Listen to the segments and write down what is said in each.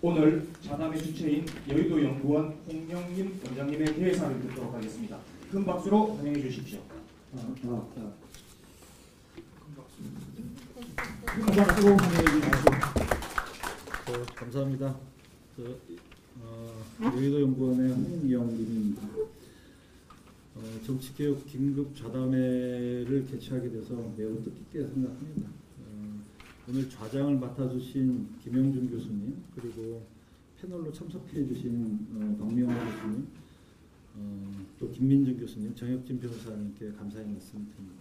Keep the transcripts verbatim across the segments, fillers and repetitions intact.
오늘 자담의 주체인 여의도연구원 홍영림 원장님의 대사를 듣도록 하겠습니다. 큰 박수로 환영해 주십시오. 아, 아, 아. 큰 박수로 환영해 주십시오. 네, 감사합니다. 저, 어, 여의도연구원의 홍영림입니다. 어, 정치개혁 긴급 좌담회를 개최하게 돼서 매우 뜻깊게 생각합니다. 어, 오늘 좌장을 맡아주신 김영준 교수님, 그리고 패널로 참석해주신 어, 박명호 교수님, 어, 또 김민정 교수님, 정혁진 변호사님께 감사의 말씀드립니다.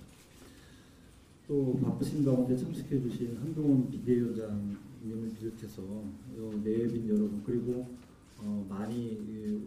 또 바쁘신 가운데 참석해주신 한동훈 비대위원장님을 비롯해서 내빈 여러분, 그리고 어, 많이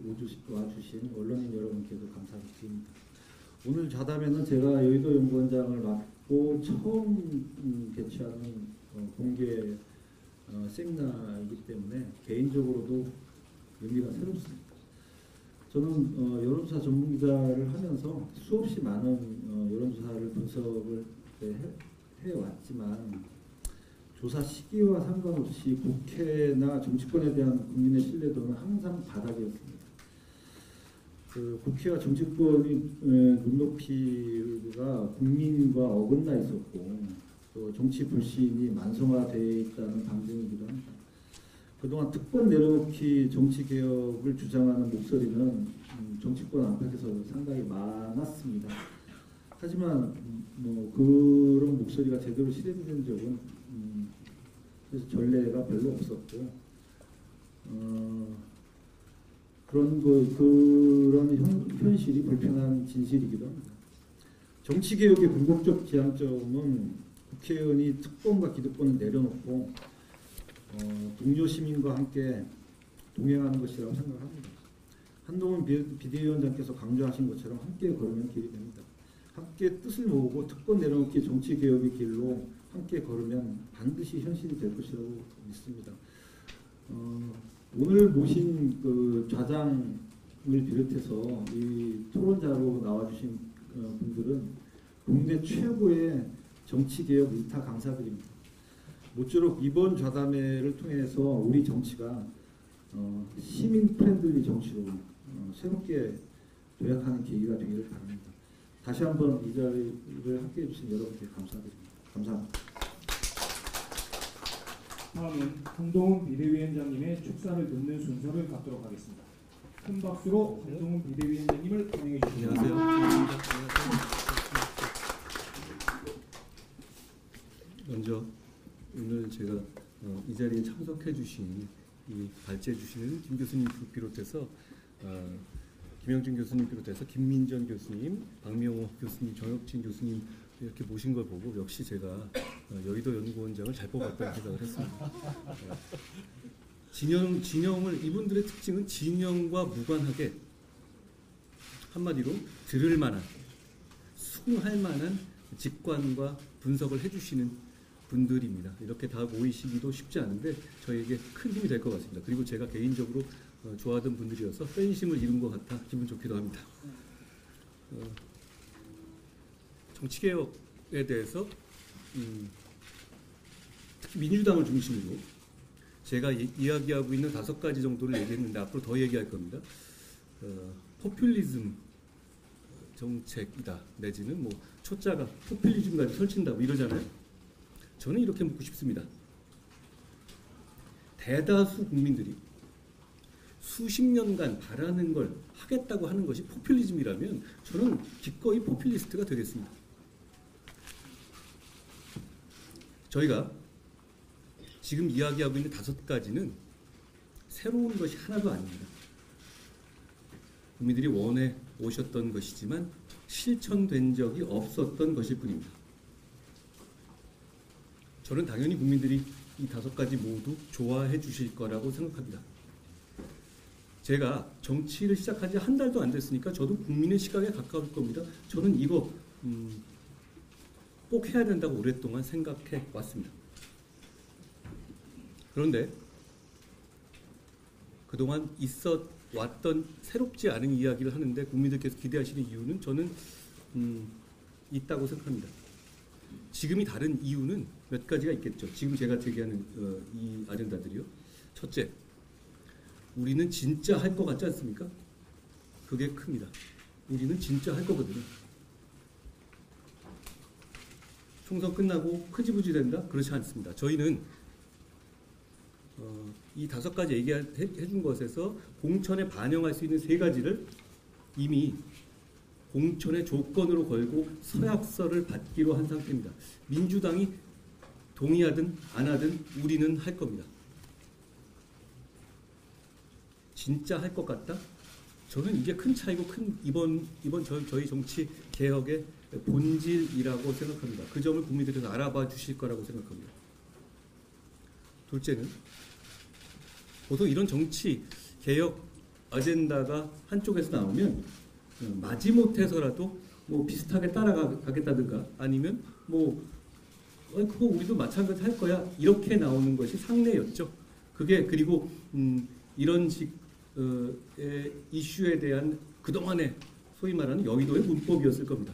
와주신 언론인 여러분께도 감사를 드립니다. 오늘 좌담회는 제가 여의도 연구원장을 맡고 처음 음, 개최하는 어, 공개 어, 세미나이기 때문에 개인적으로도 의미가 새롭습니다. 저는 어, 여론조사 전문기자를 하면서 수없이 많은 어, 여론조사를 분석을 해, 해왔지만 조사 시기와 상관없이 국회나 정치권에 대한 국민의 신뢰도는 항상 바닥이었습니다. 그 국회와 정치권이 에, 눈높이가 국민과 어긋나 있었고 또 정치 불신이 만성화되어 있다는 방증이기도 합니다. 그동안 특권 내려놓기 정치개혁을 주장하는 목소리는 음, 정치권 안팎에서 상당히 많았습니다. 하지만 뭐 그런 목소리가 제대로 실현된 적은 음, 그래서 전례가 별로 없었고 어, 그런 그 그런 현, 현실이 불편한 진실이기도 합니다. 정치개혁의 궁극적 지향점은 국회의원이 특권과 기득권을 내려놓고 어, 동료 시민과 함께 동행하는 것이라고 생각합니다. 한동훈 비대위원장께서 강조하신 것처럼 함께 걸으면 길이 됩니다. 함께 뜻을 모으고 특권 내려놓기 정치개혁의 길로 함께 걸으면 반드시 현실이 될 것이라고 믿습니다. 어, 오늘 모신 그 좌장을 비롯해서 이 토론자로 나와주신 어, 분들은 국내 최고의 정치개혁 일타 강사들입니다. 모쪼록 이번 좌담회를 통해서 우리 정치가 어, 시민 프렌들리 정치로 어, 새롭게 도약하는 계기가 되기를 바랍니다. 다시 한번 이 자리를 함께해 주신 여러분께 감사드립니다. 감사합니다. 다음은 한동훈 비대위원장님의 축사를 듣는 순서를 갖도록 하겠습니다. 큰 박수로 한동훈 비대위원장님을 환영해 주십시오. 안녕하세요. 먼저 오늘 제가 어, 이 자리에 참석해 주신 이 발제해 주시는 김 교수님 비롯해서 어, 김영준 교수님 비롯해서 김민정 교수님, 박명호 교수님, 정혁진 교수님 이렇게 모신 걸 보고 역시 제가 어, 여의도 연구원장을 잘 뽑았다는 생각을 했습니다. 어, 진영, 진영을 이분들의 특징은 진영과 무관하게 한마디로 들을 만한, 수긍할 만한 직관과 분석을 해주시는 분들입니다. 이렇게 다 모이시기도 쉽지 않은데 저에게 큰 힘이 될 것 같습니다. 그리고 제가 개인적으로 어, 좋아하던 분들이어서 팬심을 이룬 것 같아 기분 좋기도 합니다. 어, 정치개혁에 대해서 음, 특히 민주당을 중심으로 제가 이, 이야기하고 있는 다섯 가지 정도를 얘기했는데 앞으로 더 얘기할 겁니다. 어, 포퓰리즘 정책이다 내지는 뭐 초짜가 포퓰리즘까지 설친다고 이러잖아요. 저는 이렇게 묻고 싶습니다. 대다수 국민들이 수십 년간 바라는 걸 하겠다고 하는 것이 포퓰리즘이라면 저는 기꺼이 포퓰리스트가 되겠습니다. 저희가 지금 이야기하고 있는 다섯 가지는 새로운 것이 하나도 아닙니다. 국민들이 원해 오셨던 것이지만 실천된 적이 없었던 것일 뿐입니다. 저는 당연히 국민들이 이 다섯 가지 모두 좋아해 주실 거라고 생각합니다. 제가 정치를 시작한 지 한 달도 안 됐으니까 저도 국민의 시각에 가까울 겁니다. 저는 이거 음, 꼭 해야 된다고 오랫동안 생각해 왔습니다. 그런데 그동안 있어 왔던 새롭지 않은 이야기를 하는데 국민들께서 기대하시는 이유는 저는 음, 있다고 생각합니다. 지금이 다른 이유는 몇 가지가 있겠죠. 지금 제가 제기하는 어, 이 아젠다들이요. 첫째, 우리는 진짜 할 것 같지 않습니까? 그게 큽니다. 우리는 진짜 할 거거든요. 총선 끝나고 흐지부지 된다? 그렇지 않습니다. 저희는 어, 이 다섯 가지 얘기해준 것에서 공천에 반영할 수 있는 세 가지를 이미 공천의 조건으로 걸고 서약서를 받기로 한 상태입니다. 민주당이 동의하든 안 하든 우리는 할 겁니다. 진짜 할 것 같다? 저는 이게 큰 차이고 큰 이번 이번 저, 저희 정치 개혁의 본질이라고 생각합니다. 그 점을 국민들께서 알아봐 주실 거라고 생각합니다. 둘째는 보통 이런 정치 개혁 아젠다가 한쪽에서 나오면 마지못해서라도 뭐 비슷하게 따라가겠다든가 아니면 뭐 어, 그거 우리도 마찬가지 할 거야 이렇게 나오는 것이 상례였죠. 그게 그리고 음, 이런 식 어, 의 이슈에 대한 그동안의 소위 말하는 여의도의 문법이었을 겁니다.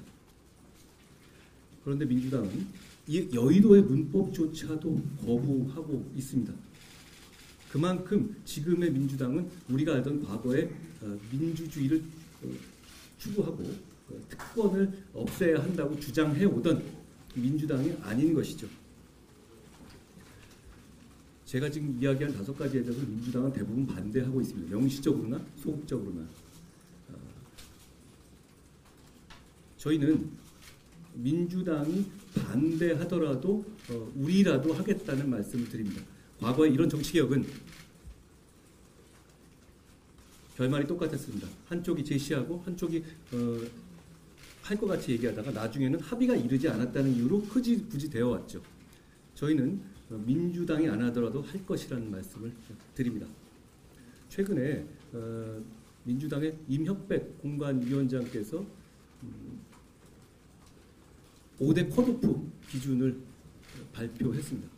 그런데 민주당은 이 여의도의 문법조차도 거부하고 있습니다. 그만큼 지금의 민주당은 우리가 알던 과거의 어, 민주주의를 어, 추구하고 어, 특권을 없애야 한다고 주장해 오던 민주당이 아닌 것이죠. 제가 지금 이야기한 다섯 가지에 대해서 민주당은 대부분 반대하고 있습니다. 명시적으로나 소극적으로나. 어, 저희는 민주당이 반대하더라도 어, 우리라도 하겠다는 말씀을 드립니다. 과거에 이런 정치개혁은 결말이 똑같았습니다. 한쪽이 제시하고 한쪽이 어, 할 것 같이 얘기하다가 나중에는 합의가 이르지 않았다는 이유로 흐지부지 되어 왔죠. 저희는 어, 민주당이 안 하더라도 할 것이라는 말씀을 드립니다. 최근에 어, 민주당의 임혁백 공관위원장께서 음, 오 대 컷오프 기준을 발표했습니다.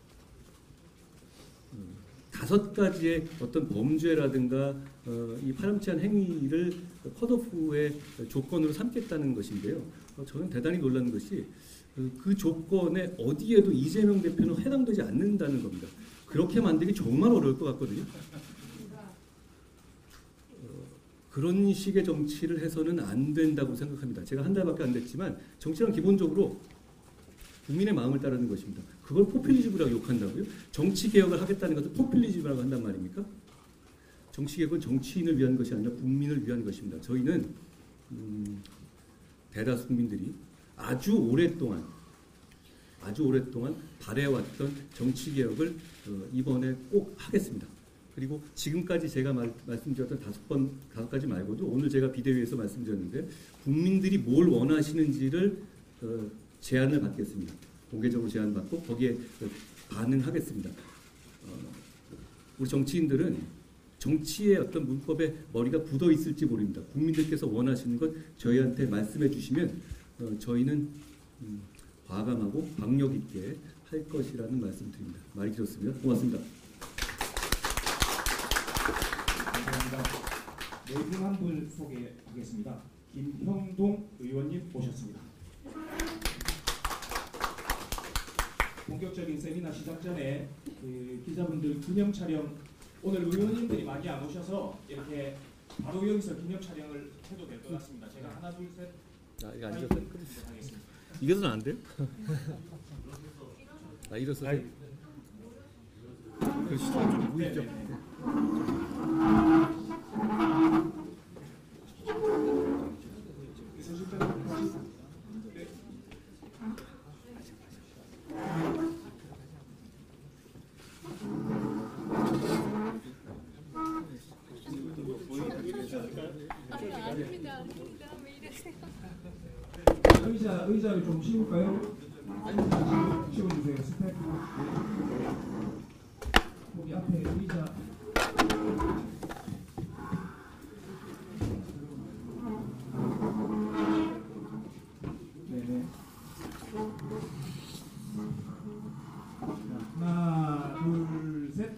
음, 다섯 가지의 어떤 범죄라든가 어, 이 파렴치한 행위를 컷오프의 조건으로 삼겠다는 것인데요. 어, 저는 대단히 놀라는 것이 그, 그 조건에 어디에도 이재명 대표는 해당되지 않는다는 겁니다. 그렇게 만들기 정말 어려울 것 같거든요. 어, 그런 식의 정치를 해서는 안 된다고 생각합니다. 제가 한 달밖에 안 됐지만 정치란 기본적으로 국민의 마음을 따르는 것입니다. 그걸 포퓰리즘이라고 욕한다고요? 정치개혁을 하겠다는 것을 포퓰리즘이라고 한단 말입니까? 정치개혁은 정치인을 위한 것이 아니라 국민을 위한 것입니다. 저희는 음, 대다수 국민들이 아주 오랫동안 아주 오랫동안 바래왔던 정치개혁을 어, 이번에 꼭 하겠습니다. 그리고 지금까지 제가 말, 말씀드렸던 다섯 번, 다섯 가지 말고도 오늘 제가 비대위에서 말씀드렸는데 국민들이 뭘 원하시는지를 어, 제안을 받겠습니다. 공개적으로 제안받고 거기에 반응하겠습니다. 어, 우리 정치인들은 정치의 어떤 문법에 머리가 굳어 있을지 모릅니다. 국민들께서 원하시는 것 저희한테 말씀해 주시면 어, 저희는 음, 과감하고 박력 있게 할 것이라는 말씀드립니다. 말이 길었습니다. 고맙습니다. 감사합니다. 네 분 한 분 소개하겠습니다. 김형동 의원님 오셨습니다. 본격적인 세미나 시작 전에 그 기자분들 기념 촬영, 오늘 의원님들이 많이 안 오셔서 이렇게 바로 여기서 기념 촬영을 해도 될 것 같습니다. 제가 하나 둘 셋 아, 이거 앉아서 하겠습니다. 이것은 안 돼요? 아, 일어서서. 그 시선 좀 보이죠? 의자, 의자를 좀 씌울까요? 의자 씌워주세요. 스텝. 거기 앞에 의자. 네네. 하나, 둘, 셋.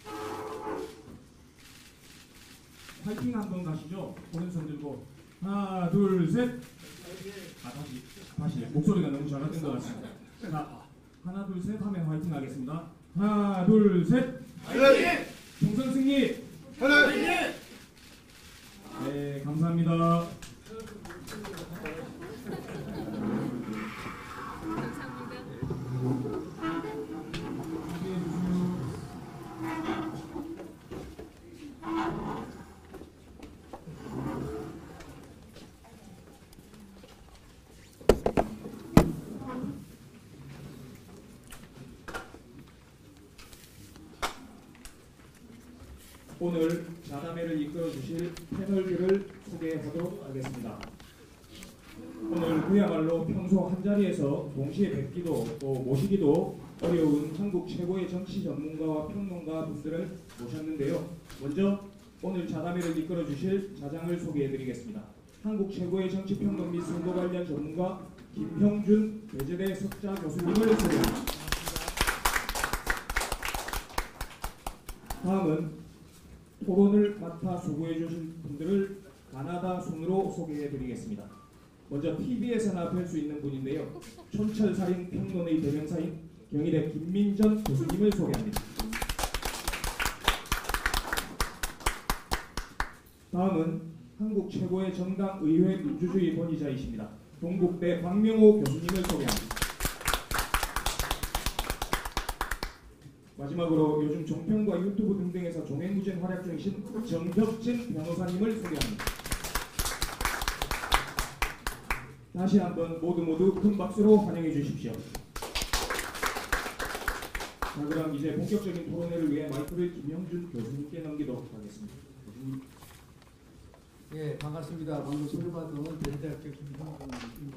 파이팅 한번 가시죠. 오른손 들고. 하나, 둘, 셋. 아, 다시, 다시. 목소리가 너무 잘하는 것 같습니다. 자, 하나, 둘, 셋 하면 화이팅 하겠습니다. 하나, 둘, 셋. 화이팅! 총선 승리! 화이팅! 오늘 자담회를 이끌어 주실 패널들을 소개하도록 하겠습니다. 오늘 그야말로 평소 한자리에서 동시에 뵙기도 또 모시기도 어려운 한국 최고의 정치 전문가와 평론가 분들을 모셨는데요. 먼저 오늘 자담회를 이끌어 주실 자장을 소개해 드리겠습니다. 한국 최고의 정치평론 및 선거 관련 전문가 김형준 외제대 석좌 교수님을 소개합니다. 다음은 토론을 맡아 수고해 주신 분들을 가나다 순으로 소개해 드리겠습니다. 먼저 티비에서나 뵐 수 있는 분인데요. 촌철살인 평론의 대명사인 경희대 김민전 교수님을 소개합니다. 다음은 한국 최고의 정당 의회 민주주의 권위자이십니다. 동국대 박명호 교수님을 소개합니다. 마지막으로 요즘 종편과 유튜브 등등에서 종횡무진 활약 중이신 정혁진 변호사님을 소개합니다. 다시 한번 모두 모두 큰 박수로 환영해 주십시오. 자, 그럼 이제 본격적인 토론회를 위해 마이크를 김형준 교수님께 넘기도록 하겠습니다. 교수님. 예, 반갑습니다. 방금 소개받은 대대학교 김형준입니다.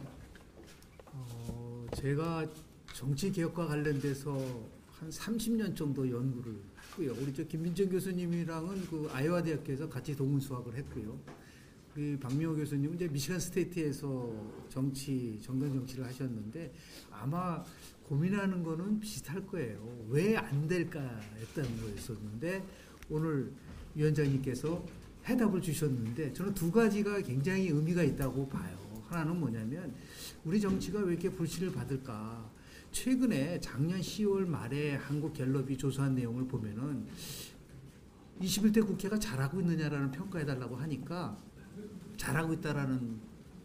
어, 제가 정치 개혁과 관련돼서 한 삼십 년 정도 연구를 했고요. 우리 저 김민정 교수님이랑은 그 아이오와 대학교에서 같이 동문 수학을 했고요. 그 박명호 교수님은 이제 미시간 스테이트에서 정치, 정당 정치를 하셨는데 아마 고민하는 거는 비슷할 거예요. 왜 안 될까 했다는 거였었는데 오늘 위원장님께서 해답을 주셨는데 저는 두 가지가 굉장히 의미가 있다고 봐요. 하나는 뭐냐면 우리 정치가 왜 이렇게 불신을 받을까. 최근에 작년 시월 말에 한국갤럽이 조사한 내용을 보면은 이십일 대 국회가 잘하고 있느냐라는 평가해달라고 하니까 잘하고 있다라는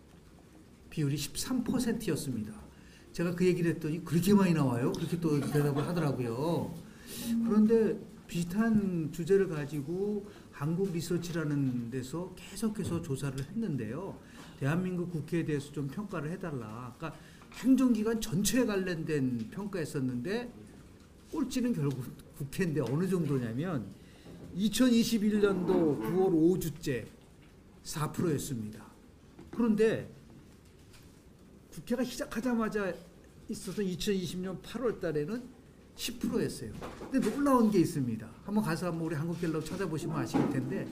비율이 십삼 퍼센트였습니다. 제가 그 얘기를 했더니 그렇게 많이 나와요? 그렇게 또 대답을 하더라고요. 그런데 비슷한 주제를 가지고 한국 리서치라는 데서 계속해서 조사를 했는데요. 대한민국 국회에 대해서 좀 평가를 해달라. 그러니까 행정기관 전체에 관련된 평가했었는데 꼴찌는 결국 국회인데 어느 정도냐면 이천이십일 년도 구월 오 주째 사 퍼센트였습니다. 그런데 국회가 시작하자마자 있어서 이천이십 년 팔월 달에는 십 퍼센트였어요. 근데 놀라운 게 있습니다. 한번 가서 한번 우리 한국갤럽 찾아보시면 아실 텐데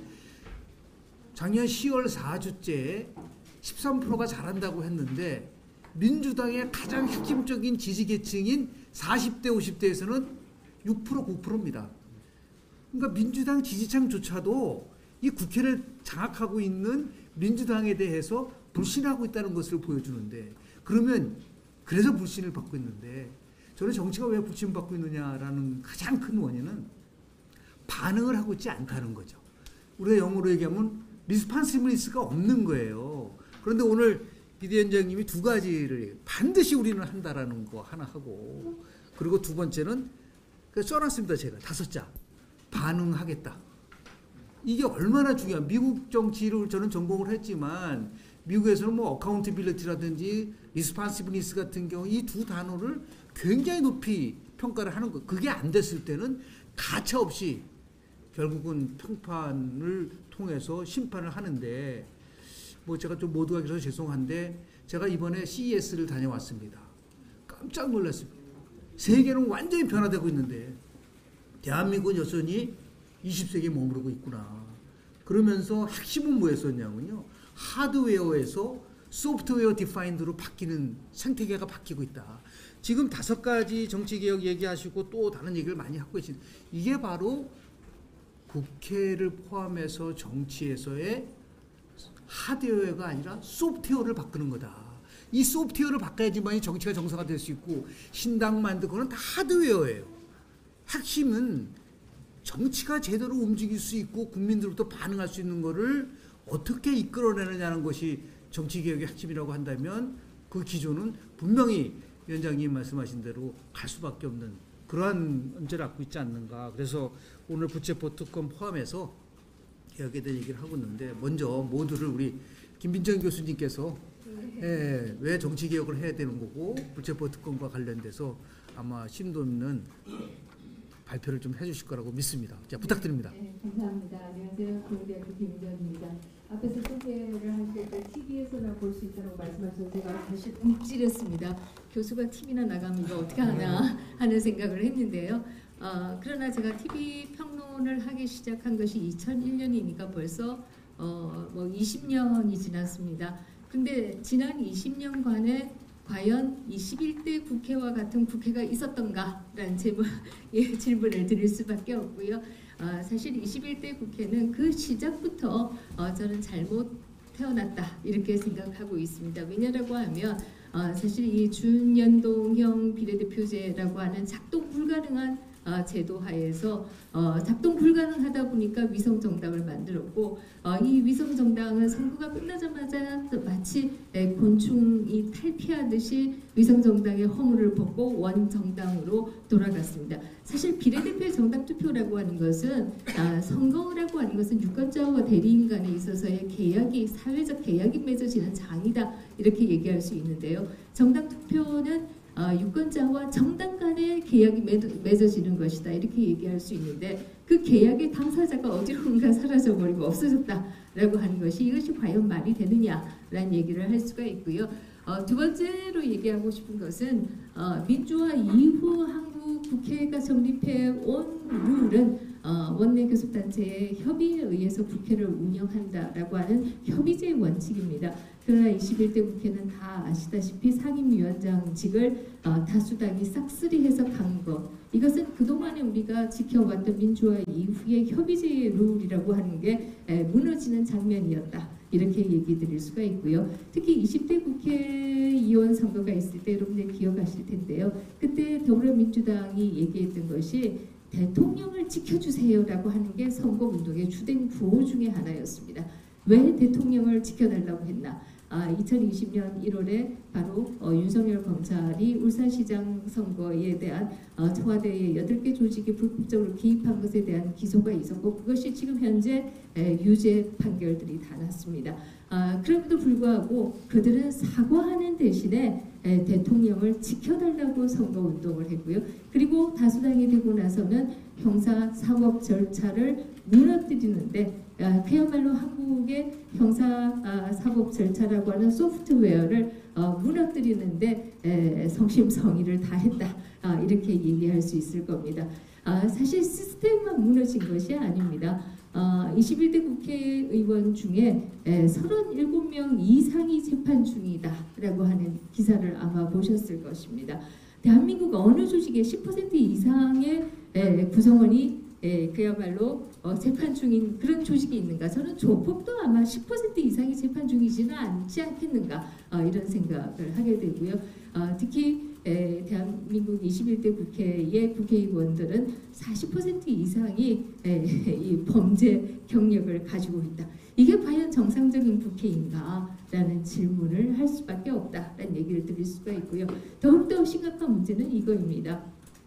작년 시월 사 주째에 십삼 퍼센트가 잘한다고 했는데 민주당의 가장 핵심적인 지지계층인 사십 대 오십 대에서는 육 퍼센트 구 퍼센트입니다. 그러니까 민주당 지지층조차도 이 국회를 장악하고 있는 민주당에 대해서 불신하고 있다는 것을 보여주는데 그러면 그래서 불신을 받고 있는데 저는 정치가 왜 불신받고 있느냐라는 가장 큰 원인은 반응을 하고 있지 않다는 거죠. 우리가 영어로 얘기하면 리스판시블리스가 없는 거예요. 그런데 오늘 비대위원장님이 두 가지를 반드시 우리는 한다라는 거 하나 하고 그리고 두 번째는 써놨습니다. 제가 다섯 자 반응하겠다. 이게 얼마나 중요한 미국 정치를 저는 전공을 했지만 미국에서는 뭐 어카운티빌리티라든지 리스판시블리스 같은 경우 이 두 단어를 굉장히 높이 평가를 하는 거. 그게 안 됐을 때는 가차 없이 결국은 평판을 통해서 심판을 하는데 뭐 제가 좀 모두가 그래서 죄송한데 제가 이번에 씨이에스를 다녀왔습니다. 깜짝 놀랐습니다. 세계는 완전히 변화되고 있는데 대한민국은 여전히 이십 세기에 머무르고 있구나. 그러면서 핵심은 뭐였었냐면요. 하드웨어에서 소프트웨어 디파인드로 바뀌는 생태계가 바뀌고 있다. 지금 다섯 가지 정치개혁 얘기하시고 또 다른 얘기를 많이 하고 계신 이게 바로 국회를 포함해서 정치에서의 하드웨어가 아니라 소프트웨어를 바꾸는 거다. 이 소프트웨어를 바꿔야지만이 정치가 정상화 될 수 있고 신당 만들고 그건 다 하드웨어예요. 핵심은 정치가 제대로 움직일 수 있고 국민들로부터 반응할 수 있는 거를 어떻게 이끌어내느냐는 것이 정치개혁의 핵심이라고 한다면 그 기조는 분명히 위원장님 말씀하신 대로 갈 수밖에 없는 그러한 문제를 갖고 있지 않는가. 그래서 오늘 부채포 특검 포함해서 개혁에 대한 얘기를 하고 있는데 먼저 모두를 우리 김민정 교수님께서 예, 왜 정치개혁을 해야 되는 거고 부채포 특검과 관련돼서 아마 심도 있는 발표를 좀 해주실 거라고 믿습니다. 자, 부탁드립니다. 네, 감사합니다. 안녕하세요. 동대학교 김민정입니다. 앞에서 소개를 하실 때 티비에서나 볼 수 있다고 말씀하셔서 제가 사실 움찔했습니다. 교수가 티비나 나가면 이거 어떻게 하나 하는 생각을 했는데요. 어, 그러나 제가 티비 평론을 하기 시작한 것이 이천일 년이니까 벌써 어, 뭐 이십 년이 지났습니다. 근데 지난 이십 년간에 과연 이 십일 대 국회와 같은 국회가 있었던가라는 제목, 예, 질문을 드릴 수밖에 없고요. 어, 사실 이십일 대 국회는 그 시작부터 어, 저는 잘못 태어났다 이렇게 생각하고 있습니다. 왜냐라고 하면 어, 사실 이 준연동형 비례대표제라고 하는 작동 불가능한 어, 제도 하에서 어, 작동 불가능하다 보니까 위성정당을 만들었고 어, 이 위성정당은 선거가 끝나자마자 마치 에, 곤충이 탈피하듯이 위성정당의 허물을 벗고 원정당으로 돌아갔습니다. 사실 비례대표 정당 투표라고 하는 것은 아, 선거라고 하는 것은 유권자와 대리인 간에 있어서의 계약이 사회적 계약이 맺어지는 장이다 이렇게 얘기할 수 있는데요. 정당 투표는 어, 유권자와 정당 간의 계약이 맺어지는 것이다 이렇게 얘기할 수 있는데 그 계약의 당사자가 어디론가 사라져버리고 없어졌다라고 하는 것이 이것이 과연 말이 되느냐라는 얘기를 할 수가 있고요. 어, 두 번째로 얘기하고 싶은 것은 어, 민주화 이후 한국 국회가 정립해 온 룰은 어, 원내 교섭단체의 협의에 의해서 국회를 운영한다라고 하는 협의제의 원칙입니다. 그러나 이십일 대 국회는 다 아시다시피 상임위원장직을 어, 다수당이 싹쓸이해서 간 것. 이것은 그동안에 우리가 지켜왔던 민주화 이후의 협의제의 룰이라고 하는 게 에, 무너지는 장면이었다. 이렇게 얘기 드릴 수가 있고요. 특히 이십 대 국회의원 선거가 있을 때 여러분들 기억하실 텐데요. 그때 더불어민주당이 얘기했던 것이 대통령을 지켜주세요라고 하는 게 선거운동의 주된 구호 중에 하나였습니다. 왜 대통령을 지켜달라고 했나? 아, 이천이십 년 일월에 바로 어, 윤석열 검찰이 울산시장 선거에 대한 어, 청와대의 여덟 개 조직이 불법적으로 개입한 것에 대한 기소가 있었고 그것이 지금 현재 에, 유죄 판결들이 다 났습니다. 아, 그럼에도 불구하고 그들은 사과하는 대신에 에, 대통령을 지켜달라고 선거운동을 했고요. 그리고 다수당이 되고 나서는 형사 사법 절차를 무너뜨리는데 아, 그야말로 한국의 형사 아, 사법 절차라고 하는 소프트웨어를 어, 무너뜨리는데 에, 성심성의를 다했다 아, 이렇게 얘기할 수 있을 겁니다. 아, 사실 시스템만 무너진 것이 아닙니다. 어, 이십일 대 국회의원 중에 에, 서른일곱 명 이상이 재판 중이다라고 하는 기사를 아마 보셨을 것입니다. 대한민국 어느 조직의 십 퍼센트 이상의 에, 구성원이 예, 그야말로 어, 재판 중인 그런 조직이 있는가? 저는 조폭도 아마 십 퍼센트 이상이 재판 중이지는 않지 않겠는가? 어, 이런 생각을 하게 되고요. 어, 특히 에, 대한민국 이십일 대 국회의 국회의원들은 사십 퍼센트 이상이 에, 이 범죄 경력을 가지고 있다. 이게 과연 정상적인 국회인가? 라는 질문을 할 수밖에 없다라는 얘기를 드릴 수가 있고요. 더욱더 심각한 문제는 이거입니다.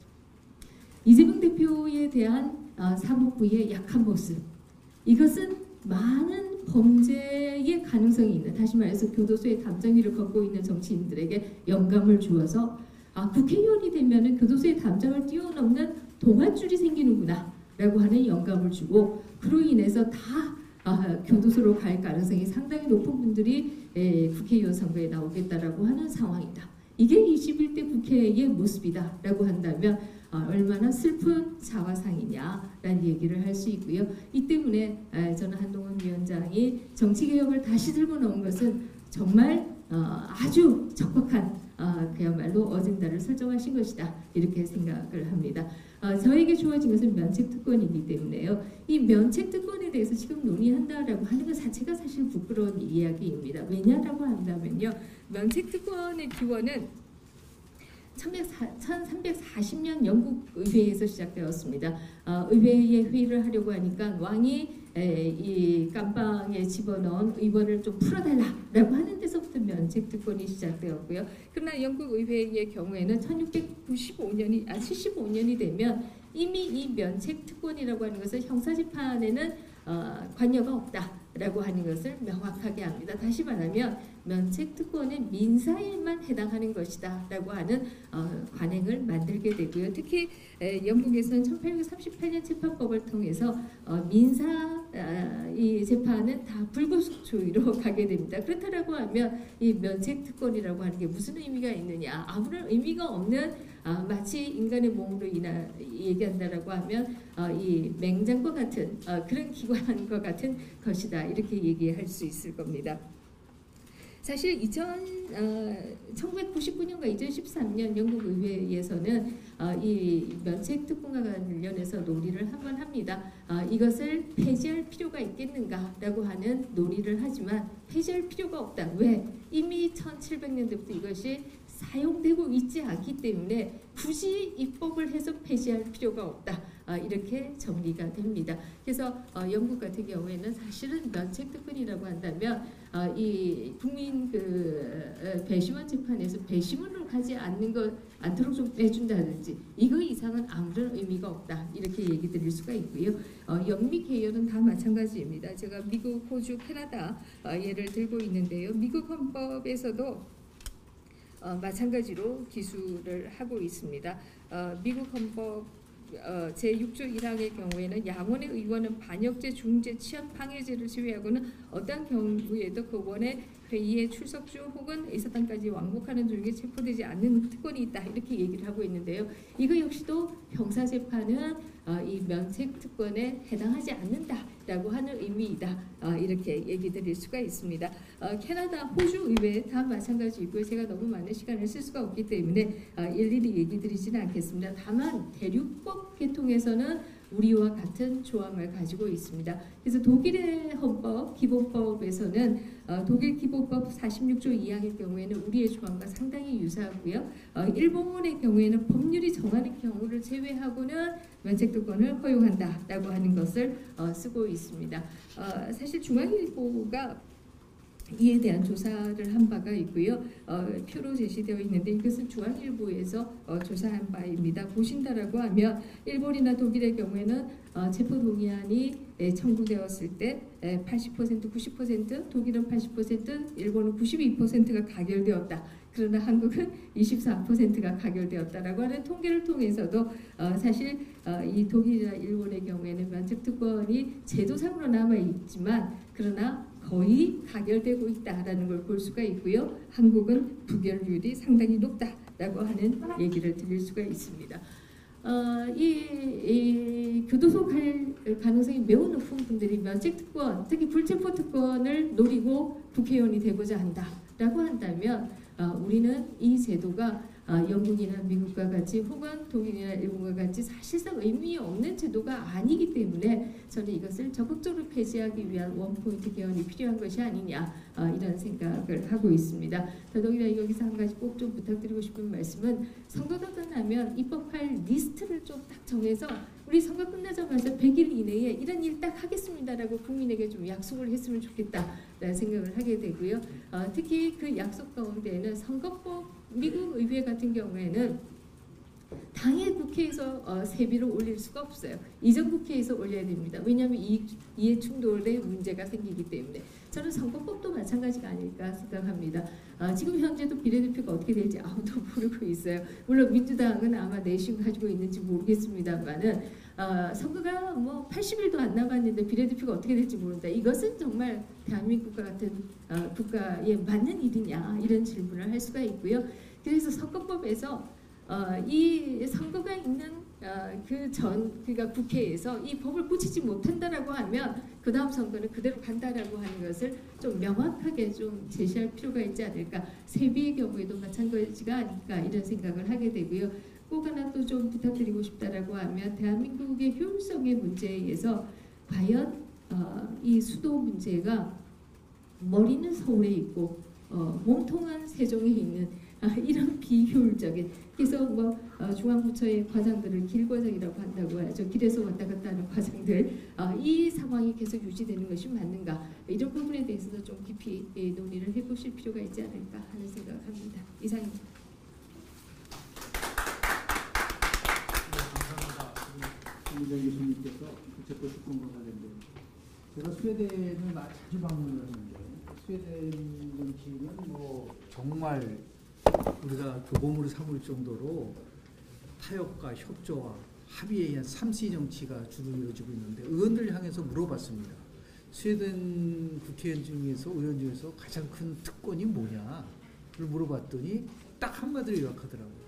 이재명 대표에 대한 어, 사법부의 약한 모습, 이것은 많은 범죄의 가능성이 있는, 다시 말해서 교도소의 담장위를 걷고 있는 정치인들에게 영감을 주어서 아, 국회의원이 되면은 교도소의 담장을 뛰어넘는 동아줄이 생기는구나 라고 하는 영감을 주고 그로 인해서 다 아, 교도소로 갈 가능성이 상당히 높은 분들이 에, 국회의원 선거에 나오겠다라고 하는 상황이다. 이게 이십일 대 국회의 모습이다 라고 한다면 어, 얼마나 슬픈 자화상이냐라는 얘기를 할 수 있고요. 이 때문에 에, 저는 한동훈 위원장이 정치개혁을 다시 들고 나온 것은 정말 어, 아주 적극한 어, 그야말로 어젠다를 설정하신 것이다 이렇게 생각을 합니다. 어, 저에게 주어진 것은 면책특권이기 때문에요. 이 면책특권에 대해서 지금 논의한다라고 하는 것 자체가 사실 부끄러운 이야기입니다. 왜냐라고 한다면요. 면책특권의 기원은 천삼백사십 년 영국 의회에서 시작되었습니다. 어, 의회에 회의를 하려고 하니까 왕이 에, 이 깜빵에 집어넣은 의원을 좀 풀어달라라고 하는 데서부터 면책특권이 시작되었고요. 그러나 영국 의회의 경우에는 천육백구십오 년이 아 칠십오 년이 되면 이미 이 면책특권이라고 하는 것은 형사재판에는 어, 관여가 없다라고 하는 것을 명확하게 합니다. 다시 말하면 면책특권은 민사에만 해당하는 것이다라고 하는 어, 관행을 만들게 되고요. 특히 에, 영국에서는 천팔백삼십팔 년 재판법을 통해서 어, 민사 아, 이 재판은 다 불구속 조의로 가게 됩니다. 그렇다라고 하면 이 면책특권이라고 하는 게 무슨 의미가 있느냐? 아무런 의미가 없는 아, 마치 인간의 몸으로 인하 얘기한다라고 하면 어, 이 맹장과 같은 어, 그런 기관과 같은 것이다 이렇게 얘기할 수 있을 겁니다. 사실 이천, 어, 천구백구십구 년과 이천십삼 년 영국 의회에서는 어, 이 면책특권과 관련해서 논의를 한 번 합니다. 어, 이것을 폐지할 필요가 있겠는가라고 하는 논의를 하지만 폐지할 필요가 없다. 왜? 이미 천칠백 년대부터 이것이 사용되고 있지 않기 때문에 굳이 입법을 해서 폐지할 필요가 없다. 어, 이렇게 정리가 됩니다. 그래서 어, 영국 같은 경우에는 사실은 면책특권이라고 한다면 어, 이 국민 그 어, 배심원 재판에서 배심원으로 가지 않는 것 않도록 좀 빼준다든지 이거 이상은 아무런 의미가 없다 이렇게 얘기 드릴 수가 있고요. 어, 영미 개헌은 다 마찬가지입니다. 제가 미국, 호주, 캐나다 어, 예를 들고 있는데요. 미국 헌법에서도 어, 마찬가지로 기술을 하고 있습니다. 어, 미국 헌법 어, 제육 조 일 항의 경우에는 양원의 의원은 반역죄, 중죄, 치안 방해죄를 제외하고는 어떠한 경우에도 그 원의 회의에 출석 중 혹은 의사당까지 왕복하는 중에 체포되지 않는 특권이 있다 이렇게 얘기를 하고 있는데요. 이거 역시도 형사재판은 어, 이 면책특권에 해당하지 않는다라고 하는 의미이다 어, 이렇게 얘기 드릴 수가 있습니다. 어, 캐나다, 호주 의회 다 마찬가지이고요. 제가 너무 많은 시간을 쓸 수가 없기 때문에 어, 일일이 얘기 드리지는 않겠습니다. 다만 대륙법 계통에서는 우리와 같은 조항을 가지고 있습니다. 그래서 독일의 헌법, 기본법에서는 어, 독일 기본법 사십육 조 이 항의 경우에는 우리의 조항과 상당히 유사하고요. 어, 일본의 경우에는 법률이 정하는 경우를 제외하고는 면책특권을 허용한다라고 하는 것을 어, 쓰고 있습니다. 어, 사실 중앙일보가 이에 대한 조사를 한 바가 있고요. 어, 표로 제시되어 있는데 이것은 중앙일보에서 어, 조사한 바입니다. 보신다라고 하면 일본이나 독일의 경우에는 어, 체포동의안이 에, 청구되었을 때 에, 팔십 퍼센트, 구십 퍼센트, 독일은 팔십 퍼센트, 일본은 구십이 퍼센트가 가결되었다. 그러나 한국은 이십사 퍼센트가 가결되었다라고 하는 통계를 통해서도 어, 사실 어, 이 독일이나 일본의 경우에는 면책특권이 제도상으로 남아 있지만 그러나 거의 가결되고 있다라는 걸 볼 수가 있고요. 한국은 부결률이 상당히 높다라고 하는 얘기를 드릴 수가 있습니다. 어, 이, 이 교도소 갈 가능성이 매우 높은 분들이 면책특권, 특히 불체포특권을 노리고 국회의원이 되고자 한다라고 한다면 어, 우리는 이 제도가 어, 영국이나 미국과 같이 혹은 독일이나 일본과 같이 사실상 의미 없는 제도가 아니기 때문에 저는 이것을 적극적으로 폐지하기 위한 원포인트 개헌이 필요한 것이 아니냐 어, 이런 생각을 하고 있습니다. 더더욱이나 여기서 한 가지 꼭 좀 부탁드리고 싶은 말씀은 선거가 끝나면 입법할 리스트를 좀 딱 정해서 우리 선거 끝나자마자 백 일 이내에 이런 일 딱 하겠습니다라고 국민에게 좀 약속을 했으면 좋겠다라는 생각을 하게 되고요. 어, 특히 그 약속 가운데에는 선거법 미국 의회 같은 경우에는 당의 국회에서 어, 세비를 올릴 수가 없어요. 이전 국회에서 올려야 됩니다. 왜냐하면 이, 이해 충돌의 문제가 생기기 때문에 저는 선거법도 마찬가지가 아닐까 생각합니다. 어, 지금 현재도 비례대표가 어떻게 될지 아무도 모르고 있어요. 물론 민주당은 아마 내심 가지고 있는지 모르겠습니다만은 어, 선거가 뭐 팔십 일도 안 남았는데 비례대표가 어떻게 될지 모른다. 이것은 정말 대한민국과 같은 어, 국가에 맞는 일이냐 이런 질문을 할 수가 있고요. 그래서 선거법에서 어, 이 선거가 있는 어, 그 전 그러니까 국회에서 이 법을 고치지 못한다라고 하면 그 다음 선거는 그대로 간다라고 하는 것을 좀 명확하게 좀 제시할 필요가 있지 않을까. 세비의 경우에도 마찬가지가 아닐까 이런 생각을 하게 되고요. 꼭 하나 또 좀 부탁드리고 싶다라고 하면 대한민국의 효율성의 문제에 의해서 과연 어, 이 수도 문제가 머리는 서울에 있고 어, 몸통은 세종에 있는 아, 이런 비효율적인 그래서 뭐 어, 중앙부처의 과장들을 길과장이라고 한다고 하죠. 길에서 왔다 갔다 하는 과장들 어, 이 상황이 계속 유지되는 것이 맞는가 이런 부분에 대해서도 좀 깊이 예, 논의를 해보실 필요가 있지 않을까 하는 생각을 합니다. 이상입니다. 김민정 교수님께서 부채포특권과 관련된 제가 스웨덴을 마- 자주 방문을 하는데 스웨덴 정치는 뭐 정말 우리가 교범으로 삼을 정도로 타협과 협조와 합의에 의한 삼시 정치가 주로 이루어지고 있는데 의원들 향해서 물어봤습니다. 스웨덴 국회의원 중에서 의원 중에서 가장 큰 특권이 뭐냐를 물어봤더니 딱 한마디로 요약하더라고요.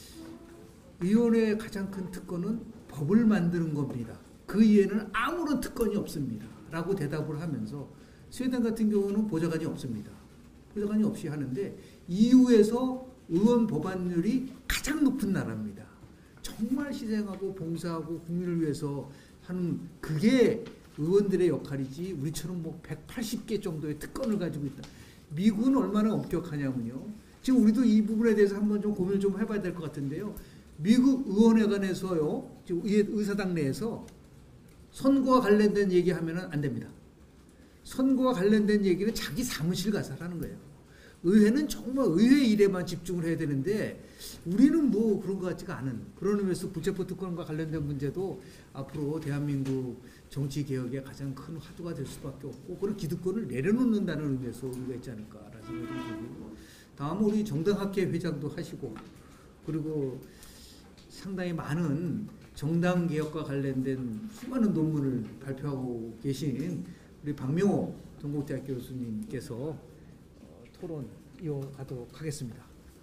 의원의 가장 큰 특권은 법을 만드는 겁니다. 그 이외에는 아무런 특권이 없습니다. 라고 대답을 하면서 스웨덴 같은 경우는 보좌관이 없습니다. 보좌관이 없이 하는데 이유에서 의원 법안율이 가장 높은 나라입니다. 정말 희생하고 봉사하고 국민을 위해서 하는 그게 의원들의 역할이지 우리처럼 뭐 백팔십 개 정도의 특권을 가지고 있다. 미국은 얼마나 엄격하냐면요. 지금 우리도 이 부분에 대해서 한번 좀 고민을 좀 해봐야 될 것 같은데요. 미국 의원회관에서요, 지금 의, 의사당 내에서 선거와 관련된 얘기하면 안 됩니다. 선거와 관련된 얘기는 자기 사무실 가서 하는 거예요. 의회는 정말 의회 일에만 집중을 해야 되는데 우리는 뭐 그런 것 같지가 않은 그런 의미에서 국제법 특권과 관련된 문제도 앞으로 대한민국 정치 개혁의 가장 큰 화두가 될 수밖에 없고 그런 기득권을 내려놓는다는 의미에서 의미가 있지 않을까라는 생각이 들고 다음 우리 정당학회 회장도 하시고 그리고 상당히 많은 정당 개혁과 관련된 수많은 논문을 발표하고 계신 우리 박명호 동국대학교 교수님께서 어, 토론 이어가도록 하겠습니다.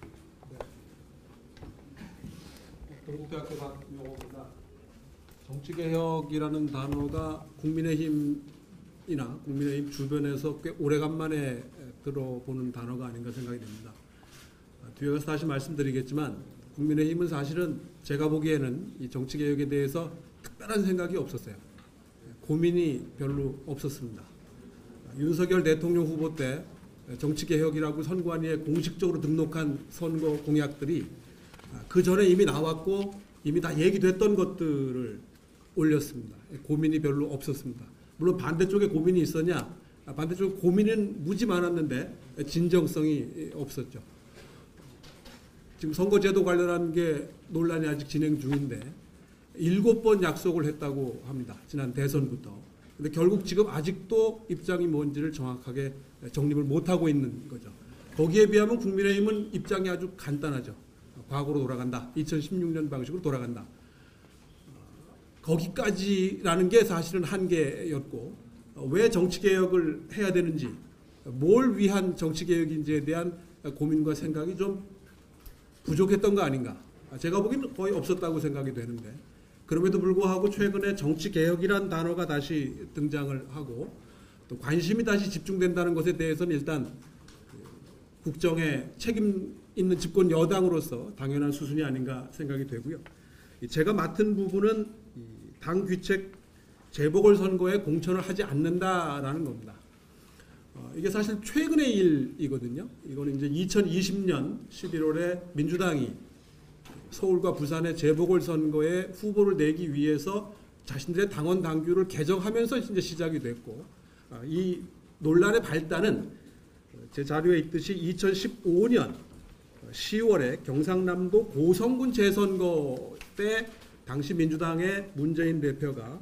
동국대학교 박명호입니다. 정치개혁이라는 단어가 국민의힘이나 국민의힘 주변에서 꽤 오래간만에 들어보는 단어가 아닌가 생각이 됩니다. 뒤에 가서 다시 말씀드리겠지만 국민의힘은 사실은 제가 보기에는 이 정치개혁에 대해서 특별한 생각이 없었어요. 고민이 별로 없었습니다. 윤석열 대통령 후보 때 정치개혁이라고 선관위에 공식적으로 등록한 선거 공약들이 그 전에 이미 나왔고 이미 다 얘기됐던 것들을 올렸습니다. 고민이 별로 없었습니다. 물론 반대쪽에 고민이 있었냐? 반대쪽에 고민은 무지 많았는데 진정성이 없었죠. 지금 선거제도 관련한 게 논란이 아직 진행 중인데 일곱 번 약속을 했다고 합니다. 지난 대선부터. 근데 결국 지금 아직도 입장이 뭔지를 정확하게 정립을 못하고 있는 거죠. 거기에 비하면 국민의힘은 입장이 아주 간단하죠. 과거로 돌아간다. 이천십육 년 방식으로 돌아간다. 거기까지라는 게 사실은 한계였고 왜 정치개혁을 해야 되는지 뭘 위한 정치개혁인지에 대한 고민과 생각이 좀 부족했던 거 아닌가. 제가 보기에는 거의 없었다고 생각이 되는데 그럼에도 불구하고 최근에 정치개혁이란 단어가 다시 등장을 하고 또 관심이 다시 집중된다는 것에 대해서는 일단 국정에 책임 있는 집권 여당으로서 당연한 수순이 아닌가 생각이 되고요. 제가 맡은 부분은 당 귀책 재보궐선거에 공천을 하지 않는다라는 겁니다. 어, 이게 사실 최근의 일이거든요. 이거는 이제 이천이십 년 십일월에 민주당이 서울과 부산의 재보궐선거에 후보를 내기 위해서 자신들의 당원 당규를 개정하면서 이제 시작이 됐고 어, 이 논란의 발단은 제 자료에 있듯이 이천십오 년 시월에 경상남도 고성군 재선거 때 당시 민주당의 문재인 대표가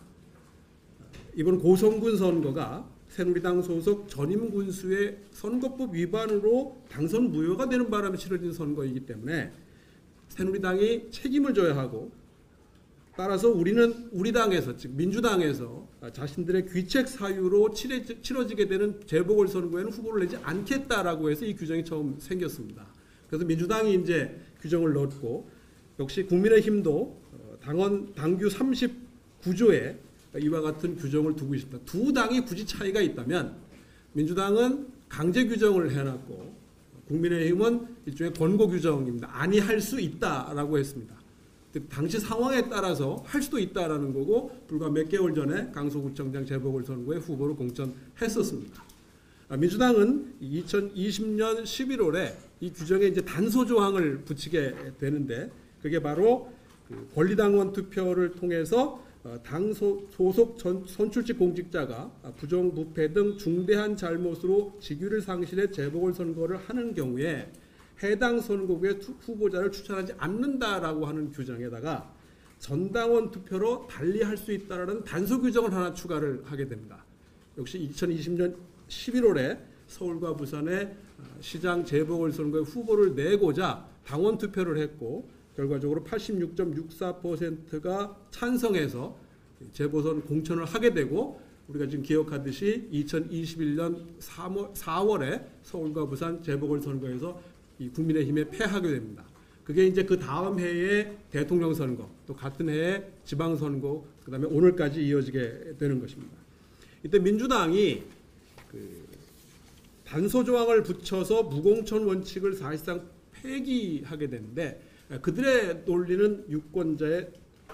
이번 고성군 선거가 새누리당 소속 전임 군수의 선거법 위반으로 당선 무효가 되는 바람에 치러진 선거이기 때문에 새누리당이 책임을 져야 하고 따라서 우리는 우리 당에서 즉 민주당에서 자신들의 귀책 사유로 치러지게 되는 재보궐선거에는 후보를 내지 않겠다라고 해서 이 규정이 처음 생겼습니다. 그래서 민주당이 이제 규정을 넣었고 역시 국민의힘도 당원 당규 삼십구 조에 이와 같은 규정을 두고 있습니다. 두 당이 굳이 차이가 있다면 민주당은 강제 규정을 해놨고 국민의힘은 일종의 권고 규정입니다. 아니할 수 있다라고 했습니다. 당시 상황에 따라서 할 수도 있다라는 거고 불과 몇 개월 전에 강서구청장 재보궐선거에 후보로 공천했었습니다. 민주당은 이천이십 년 십일월에 이 규정에 이제 단서 조항을 붙이게 되는데 그게 바로 그 권리당원 투표를 통해서 당 소속 선출직 공직자가 부정부패 등 중대한 잘못으로 직위를 상실해 재보궐선거를 하는 경우에 해당 선거구의 후보자를 추천하지 않는다라고 하는 규정에다가 전당원 투표로 달리할 수 있다라는 단서 규정을 하나 추가를 하게 됩니다. 역시 이천이십 년 십일월에 서울과 부산의 시장 재보궐선거에 후보를 내고자 당원 투표를 했고 결과적으로 팔십육 점 육사 퍼센트가 찬성해서 재보선 공천을 하게 되고 우리가 지금 기억하듯이 이천이십일 년 사월에 서울과 부산 재보궐선거에서 이 국민의힘에 패하게 됩니다. 그게 이제 그 다음 해에 대통령 선거, 또 같은 해에 지방선거, 그 다음에 오늘까지 이어지게 되는 것입니다. 이때 민주당이 그 단서 조항을 붙여서 무공천 원칙을 사실상 폐기하게 되는데 그들의 논리는 유권자의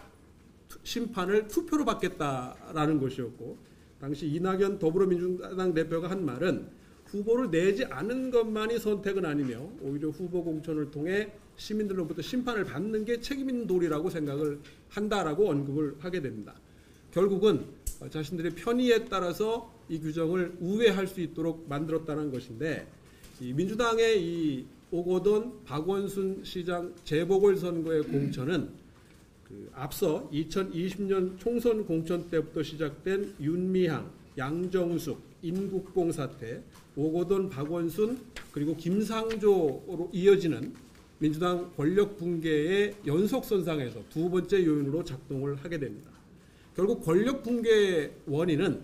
심판을 투표로 받겠다라는 것이었고 당시 이낙연 더불어민주당 대표가 한 말은 후보를 내지 않은 것만이 선택은 아니며 오히려 후보 공천을 통해 시민들로부터 심판을 받는 게 책임 있는 도리라고 생각을 한다라고 언급을 하게 됩니다. 결국은 자신들의 편의에 따라서 이 규정을 우회할 수 있도록 만들었다는 것인데 이 민주당의 이 오거돈 박원순 시장 재보궐선거의 공천은 그 앞서 이천이십 년 총선 공천 때부터 시작된 윤미향, 양정숙, 인국공 사태, 오거돈 박원순 그리고 김상조로 이어지는 민주당 권력 붕괴의 연속선상에서 두 번째 요인으로 작동을 하게 됩니다. 결국 권력 붕괴의 원인은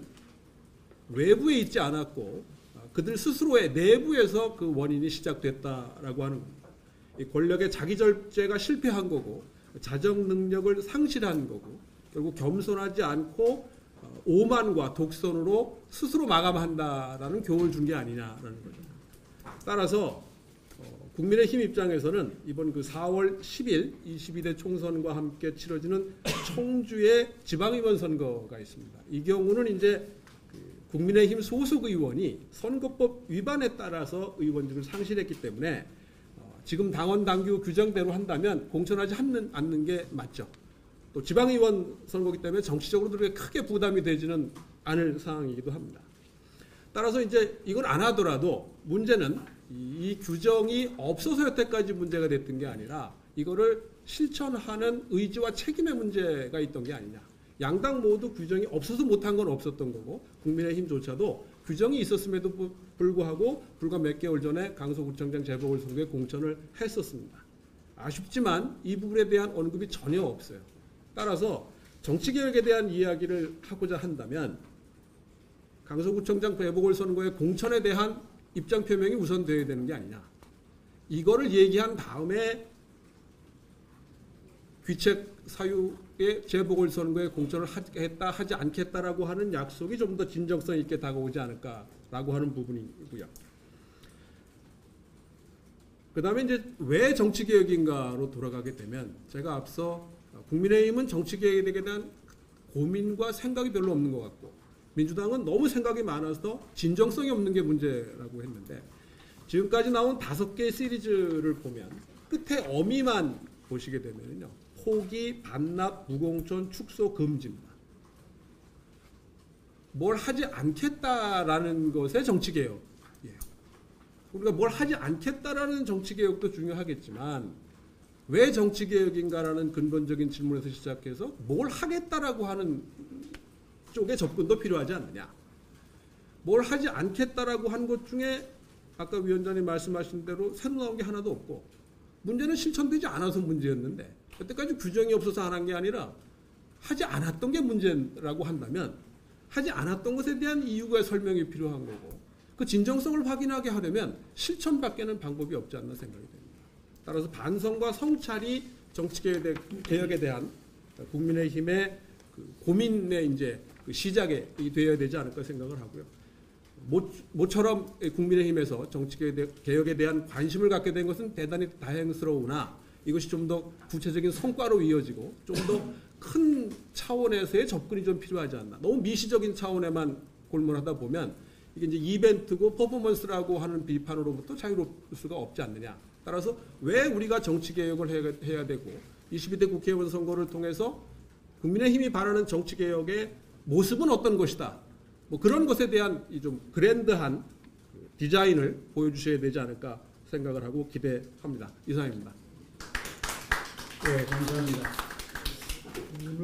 외부에 있지 않았고 그들 스스로의 내부에서 그 원인이 시작됐다라고 하는 겁니다. 이 권력의 자기절제가 실패한 거고 자정 능력을 상실한 거고 결국 겸손하지 않고 오만과 독선으로 스스로 마감한다라는 교훈을 준 게 아니냐라는 거죠. 따라서 국민의힘 입장에서는 이번 그 사월 십일 이십이 대 총선과 함께 치러지는 청주의 지방의원 선거가 있습니다. 이 경우는 이제 국민의힘 소속 의원이 선거법 위반에 따라서 의원직을 상실했기 때문에 지금 당원 당규 규정대로 한다면 공천하지 않는, 않는 게 맞죠. 또 지방의원 선거이기 때문에 정치적으로 그렇게 크게 부담이 되지는 않을 상황이기도 합니다. 따라서 이제 이걸 안 하더라도 문제는 이, 이 규정이 없어서 여태까지 문제가 됐던 게 아니라 이거를 실천하는 의지와 책임의 문제가 있던 게 아니냐. 양당 모두 규정이 없어서 못한 건 없었던 거고 국민의힘조차도 규정이 있었음에도 불구하고 불과 몇 개월 전에 강서구청장 재보궐선거에 공천을 했었습니다. 아쉽지만 이 부분에 대한 언급이 전혀 없어요. 따라서 정치개혁에 대한 이야기를 하고자 한다면 강서구청장 재보궐선거의 공천에 대한 입장 표명이 우선 되어야 되는 게 아니냐. 이거를 얘기한 다음에 귀책 사유의 재보궐선거에 공천을 하겠다 하지 않겠다라고 하는 약속이 좀 더 진정성 있게 다가오지 않을까라고 하는 부분이고요. 그 다음에 이제 왜 정치개혁인가로 돌아가게 되면 제가 앞서 국민의힘은 정치개혁에 대한 고민과 생각이 별로 없는 것 같고 민주당은 너무 생각이 많아서 진정성이 없는 게 문제라고 했는데 지금까지 나온 다섯 개의 시리즈를 보면 끝에 어미만 보시게 되면요. 포기, 반납, 무공천, 축소, 금지입니다. 뭘 하지 않겠다라는 것의 정치개혁이에요. 우리가 뭘 하지 않겠다라는 정치개혁도 중요하겠지만 왜 정치개혁인가라는 근본적인 질문에서 시작해서 뭘 하겠다라고 하는 쪽의 접근도 필요하지 않느냐. 뭘 하지 않겠다라고 한 것 중에 아까 위원장님 말씀하신 대로 새로 나온 게 하나도 없고 문제는 실천되지 않아서 문제였는데 그때까지 규정이 없어서 안 한 게 아니라 하지 않았던 게 문제라고 한다면 하지 않았던 것에 대한 이유가 설명이 필요한 거고 그 진정성을 확인하게 하려면 실천밖에는 방법이 없지 않나 생각이 됩니다. 따라서 반성과 성찰이 정치개혁에 대한 국민의힘의 그 고민의 이제 그 시작이 되어야 되지 않을까 생각을 하고요. 모, 모처럼 국민의힘에서 정치개혁에 대한 관심을 갖게 된 것은 대단히 다행스러우나 이것이 좀 더 구체적인 성과로 이어지고 좀 더 큰 차원에서의 접근이 좀 필요하지 않나. 너무 미시적인 차원에만 골몰하다 보면 이게 이제 이벤트고 퍼포먼스라고 하는 비판으로부터 자유로울 수가 없지 않느냐. 따라서 왜 우리가 정치개혁을 해야, 해야 되고 이십이 대 국회의원 선거를 통해서 국민의힘이 바라는 정치개혁의 모습은 어떤 것이다. 뭐 그런 것에 대한 이 좀 그랜드한 디자인을 보여주셔야 되지 않을까 생각을 하고 기대합니다. 이상입니다. 네, 감사합니다. 오늘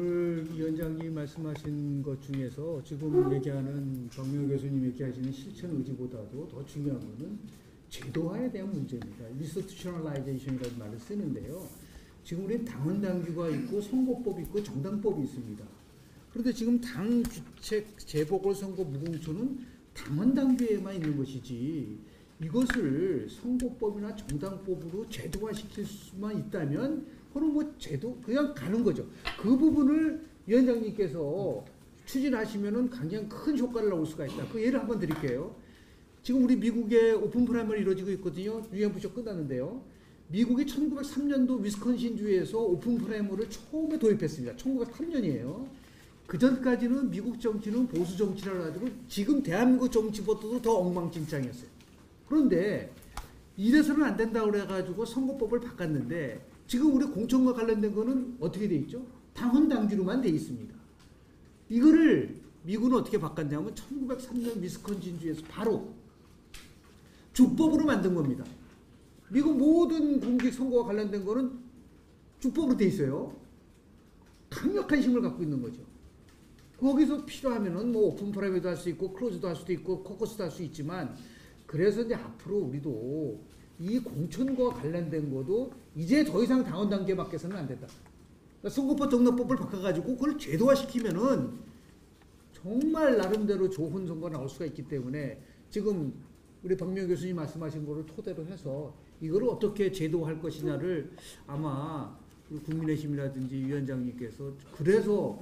위원장님 말씀하신 것 중에서 지금 얘기하는 박명호 교수님 얘기하시는 실천 의지보다도 더 중요한 것은 제도화에 대한 문제입니다. 인스티튜셔널라이제이션이라는 말을 쓰는데요. 지금 우리 당헌 당규가 있고 선거법이 있고 정당법이 있습니다. 그런데 지금 당 주책 재보궐선거 무공천은 당헌 당규에만 있는 것이지 이것을 선거법이나 정당법으로 제도화시킬 수만 있다면 그건 뭐 제도 그냥 가는 거죠. 그 부분을 위원장님께서 추진하시면은 굉장히 큰 효과를 나올 수가 있다. 그 예를 한번 드릴게요. 지금 우리 미국의 오픈 프라이머리 이루어지고 있거든요. 유엔 부쇼 끝났는데요. 미국이 천구백삼 년도 위스콘신주에서 오픈 프라이머리를 처음에 도입했습니다. 천구백삼 년이에요. 그 전까지는 미국 정치는 보수 정치라 가지고 지금 대한민국 정치보다도 더 엉망진창이었어요. 그런데 이래서는 안 된다고 그래가지고 선거법을 바꿨는데 지금 우리 공천과 관련된 거는 어떻게 돼 있죠? 당헌 당규로만 돼 있습니다. 이거를 미국은 어떻게 바꿨냐면 천구백삼 년 위스콘신주에서 바로 주법으로 만든 겁니다. 미국 모든 공직 선거와 관련된 거는 주법으로 돼 있어요. 강력한 힘을 갖고 있는 거죠. 거기서 필요하면은 뭐 오픈 프라이머리도 할 수 있고 클로즈도 할 수도 있고 코커스도 할 수 있지만 그래서 이제 앞으로 우리도 이 공천과 관련된 것도 이제 더 이상 당헌 단계 밖에서는 안 된다. 그러니까 선거법 정당법을 바꿔가지고 그걸 제도화시키면은 정말 나름대로 좋은 선거가 나올 수가 있기 때문에 지금 우리 박명호 교수님 말씀하신 거를 토대로 해서 이거를 어떻게 제도화할 것이냐를 아마 국민의힘이라든지 위원장님께서 그래서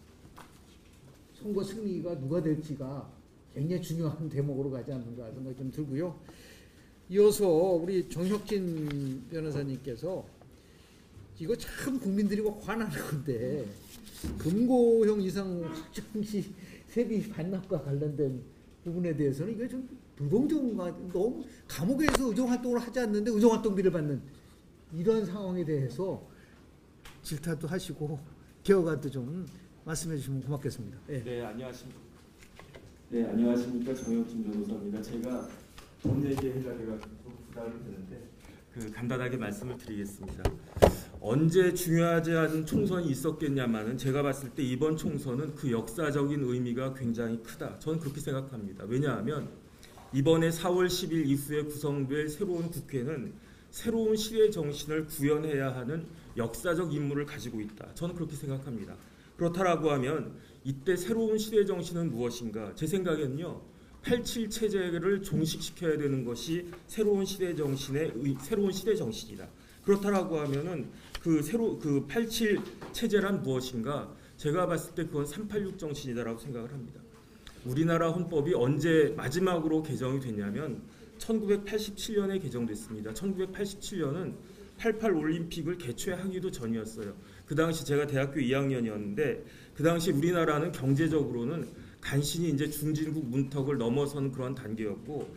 선거 승리가 누가 될지가 굉장히 중요한 대목으로 가지 않는가 생각이 좀 들고요. 이어서 우리 정혁진 변호사님께서 이거 참 국민들이 화나는 건데 금고형 이상 확정 시 세비 반납과 관련된 부분에 대해서는 이게 좀 불공정과 너무 감옥에서 의정활동을 하지 않는데 의정활동비를 받는 이런 상황에 대해서 질타도 하시고 개혁안도 좀 말씀해 주시면 고맙겠습니다. 네, 네 안녕하십니까. 네 안녕하십니까 정혁진 변호사입니다. 제가 돈 얘기하려다가 부담이 되는데 그 간단하게 말씀을 드리겠습니다. 언제 중요하지 않은 총선이 있었겠냐마는 제가 봤을 때 이번 총선은 그 역사적인 의미가 굉장히 크다. 저는 그렇게 생각합니다. 왜냐하면 이번에 사월 십일 이후에 구성될 새로운 국회는 새로운 시대 정신을 구현해야 하는 역사적 임무를 가지고 있다. 저는 그렇게 생각합니다. 그렇다라고 하면 이때 새로운 시대 정신은 무엇인가? 제 생각에는요. 팔십칠 체제를 종식시켜야 되는 것이 새로운 시대 정신의 새로운 시대 정신이다. 그렇다라고 하면은 그 새로 그 팔십칠 체제란 무엇인가? 제가 봤을 때 그건 삼팔육 정신이다라고 생각을 합니다. 우리나라 헌법이 언제 마지막으로 개정이 됐냐면 천구백팔십칠 년에 개정됐습니다. 천구백팔십칠 년은 팔십팔 올림픽을 개최하기도 전이었어요. 그 당시 제가 대학교 이 학년이었는데 그 당시 우리나라는 경제적으로는 간신히 이제 중진국 문턱을 넘어선 그런 단계였고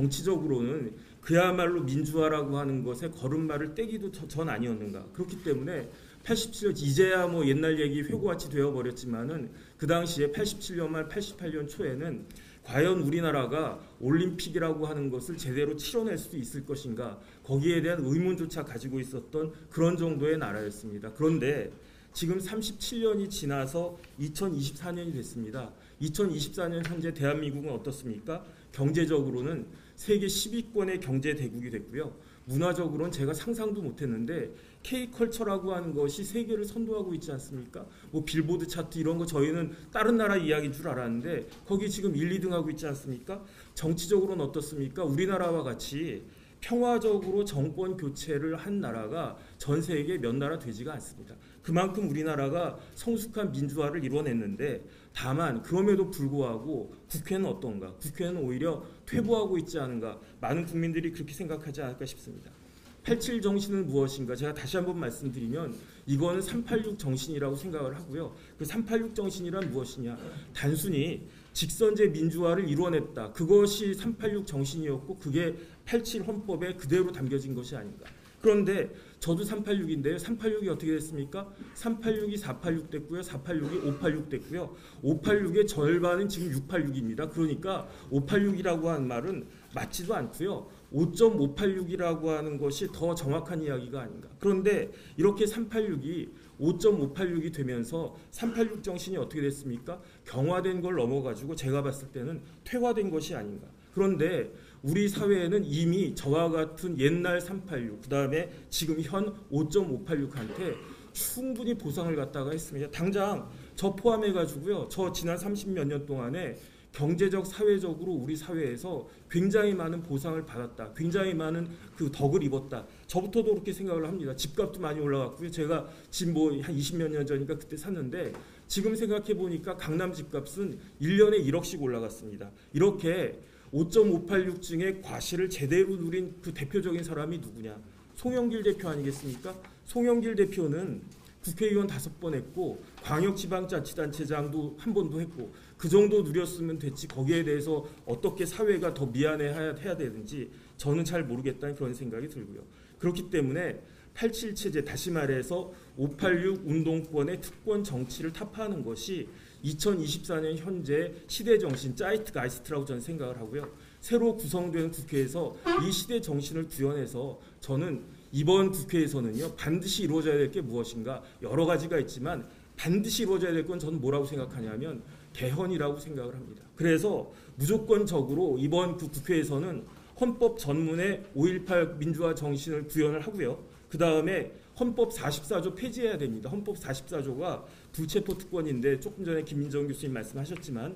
정치적으로는 그야말로 민주화라고 하는 것에 걸음마를 떼기도 전 아니었는가. 그렇기 때문에 팔십칠 년 이제야 뭐 옛날 얘기 회고같이 되어버렸지만은 그 당시에 팔십칠 년 말 팔십팔 년 초에는 과연 우리나라가 올림픽이라고 하는 것을 제대로 치러낼 수 있을 것인가 거기에 대한 의문조차 가지고 있었던 그런 정도의 나라였습니다. 그런데 지금 삼십칠 년이 지나서 이천이십사 년이 됐습니다. 이천이십사 년 현재 대한민국은 어떻습니까? 경제적으로는 세계 십 위권의 경제 대국이 됐고요. 문화적으로는 제가 상상도 못했는데 K컬처라고 하는 것이 세계를 선도하고 있지 않습니까? 뭐 빌보드 차트 이런 거 저희는 다른 나라 이야기인 줄 알았는데 거기 지금 일, 이 등 하고 있지 않습니까? 정치적으로는 어떻습니까? 우리나라와 같이 평화적으로 정권 교체를 한 나라가 전 세계 몇 나라 되지가 않습니다. 그만큼 우리나라가 성숙한 민주화를 이뤄냈는데 다만 그럼에도 불구하고 국회는 어떤가? 국회는 오히려 퇴보하고 있지 않은가? 많은 국민들이 그렇게 생각하지 않을까 싶습니다. 팔십칠 정신은 무엇인가? 제가 다시 한번 말씀드리면 이거는 삼팔육 정신이라고 생각을 하고요. 그 삼팔육 정신이란 무엇이냐? 단순히 직선제 민주화를 이뤄냈다. 그것이 삼팔육 정신이었고 그게 팔십칠 헌법에 그대로 담겨진 것이 아닌가. 그런데 저도 삼팔육인데요. 삼팔육이 어떻게 됐습니까? 삼팔육이 사팔육 됐고요. 사팔육이 오팔육 됐고요. 오팔육의 절반은 지금 육팔육입니다. 그러니까 오팔육이라고 하는 말은 맞지도 않고요. 오 점 오팔육이라고 하는 것이 더 정확한 이야기가 아닌가. 그런데 이렇게 삼팔육이 오 점 오팔육이 되면서 삼팔육 정신이 어떻게 됐습니까? 경화된 걸 넘어가지고 제가 봤을 때는 퇴화된 것이 아닌가. 그런데 우리 사회에는 이미 저와 같은 옛날 삼팔육, 그 다음에 지금 현 오 점 오팔육한테 충분히 보상을 갖다가 했습니다. 당장 저 포함해가지고요. 저 지난 삼십몇 년 동안에 경제적, 사회적으로 우리 사회에서 굉장히 많은 보상을 받았다. 굉장히 많은 그 덕을 입었다. 저부터도 그렇게 생각을 합니다. 집값도 많이 올라갔고요. 제가 지금 뭐 한 이십몇 년 전이니까 그때 샀는데 지금 생각해 보니까 강남 집값은 일 년에 일억씩 올라갔습니다. 이렇게 오 점 오팔육 증의 과실을 제대로 누린 그 대표적인 사람이 누구냐? 송영길 대표 아니겠습니까? 송영길 대표는 국회의원 다섯 번 했고 광역지방자치단체장도 한 번도 했고 그 정도 누렸으면 됐지 거기에 대해서 어떻게 사회가 더 미안해해야 해야 되는지 저는 잘 모르겠다는 그런 생각이 들고요. 그렇기 때문에 팔십칠 체제, 다시 말해서 오팔육 운동권의 특권 정치를 타파하는 것이 이천이십사 년 현재 시대 정신, 짜이트가이스트라고 저는 생각을 하고요. 새로 구성된 국회에서 이 시대 정신을 구현해서 저는 이번 국회에서는요 반드시 이루어져야 될 게 무엇인가 여러 가지가 있지만 반드시 이루어져야 될 건 저는 뭐라고 생각하냐면 개헌이라고 생각을 합니다. 그래서 무조건적으로 이번 그 국회에서는 헌법 전문의 오일팔 민주화 정신을 구현을 하고요. 그 다음에 헌법 사십사 조 폐지해야 됩니다. 헌법 사십사 조가 불체포 특권인데 조금 전에 김민정 교수님 말씀하셨지만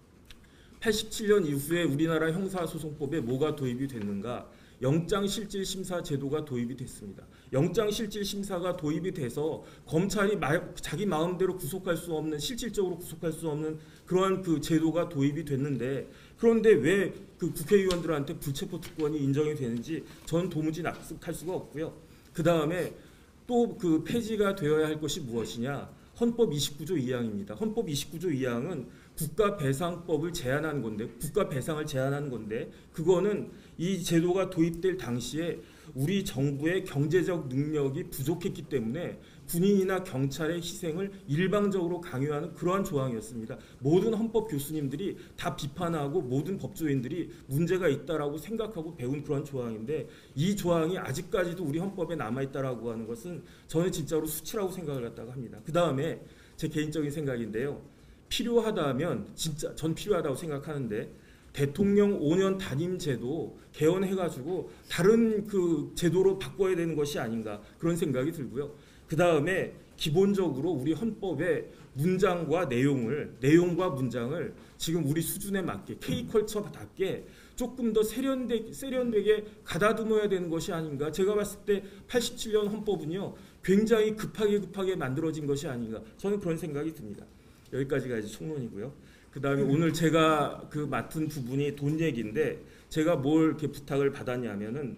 팔십칠 년 이후에 우리나라 형사소송법에 뭐가 도입이 됐는가? 영장실질심사 제도가 도입이 됐습니다. 영장실질심사가 도입이 돼서 검찰이 마, 자기 마음대로 구속할 수 없는, 실질적으로 구속할 수 없는 그러한 그 제도가 도입이 됐는데 그런데 왜 그 국회의원들한테 불체포 특권이 인정이 되는지 저는 도무지 납득할 수가 없고요. 그 다음에 또 그 폐지가 되어야 할 것이 무엇이냐? 헌법 이십구 조 이 항입니다. 헌법 이십구 조 이 항은 국가배상법을 제한한 건데, 국가배상을 제한한 건데, 그거는 이 제도가 도입될 당시에 우리 정부의 경제적 능력이 부족했기 때문에 군인이나 경찰의 희생을 일방적으로 강요하는 그러한 조항이었습니다. 모든 헌법 교수님들이 다 비판하고 모든 법조인들이 문제가 있다라고 생각하고 배운 그런 조항인데 이 조항이 아직까지도 우리 헌법에 남아있다라고 하는 것은 저는 진짜로 수치라고 생각을 갖다가 합니다. 그 다음에 제 개인적인 생각인데요. 필요하다면 진짜 전 필요하다고 생각하는데 대통령 오 년 단임 제도 개헌해가지고 다른 그 제도로 바꿔야 되는 것이 아닌가 그런 생각이 들고요. 그 다음에 기본적으로 우리 헌법의 문장과 내용을 내용과 문장을 지금 우리 수준에 맞게 K컬처답게 조금 더 세련되, 세련되게 가다듬어야 되는 것이 아닌가. 제가 봤을 때 팔십칠 년 헌법은요 굉장히 급하게 급하게 만들어진 것이 아닌가 저는 그런 생각이 듭니다. 여기까지가 이제 총론이고요. 그 다음에 오늘 제가 그 맡은 부분이 돈 얘기인데 제가 뭘 이렇게 부탁을 받았냐면은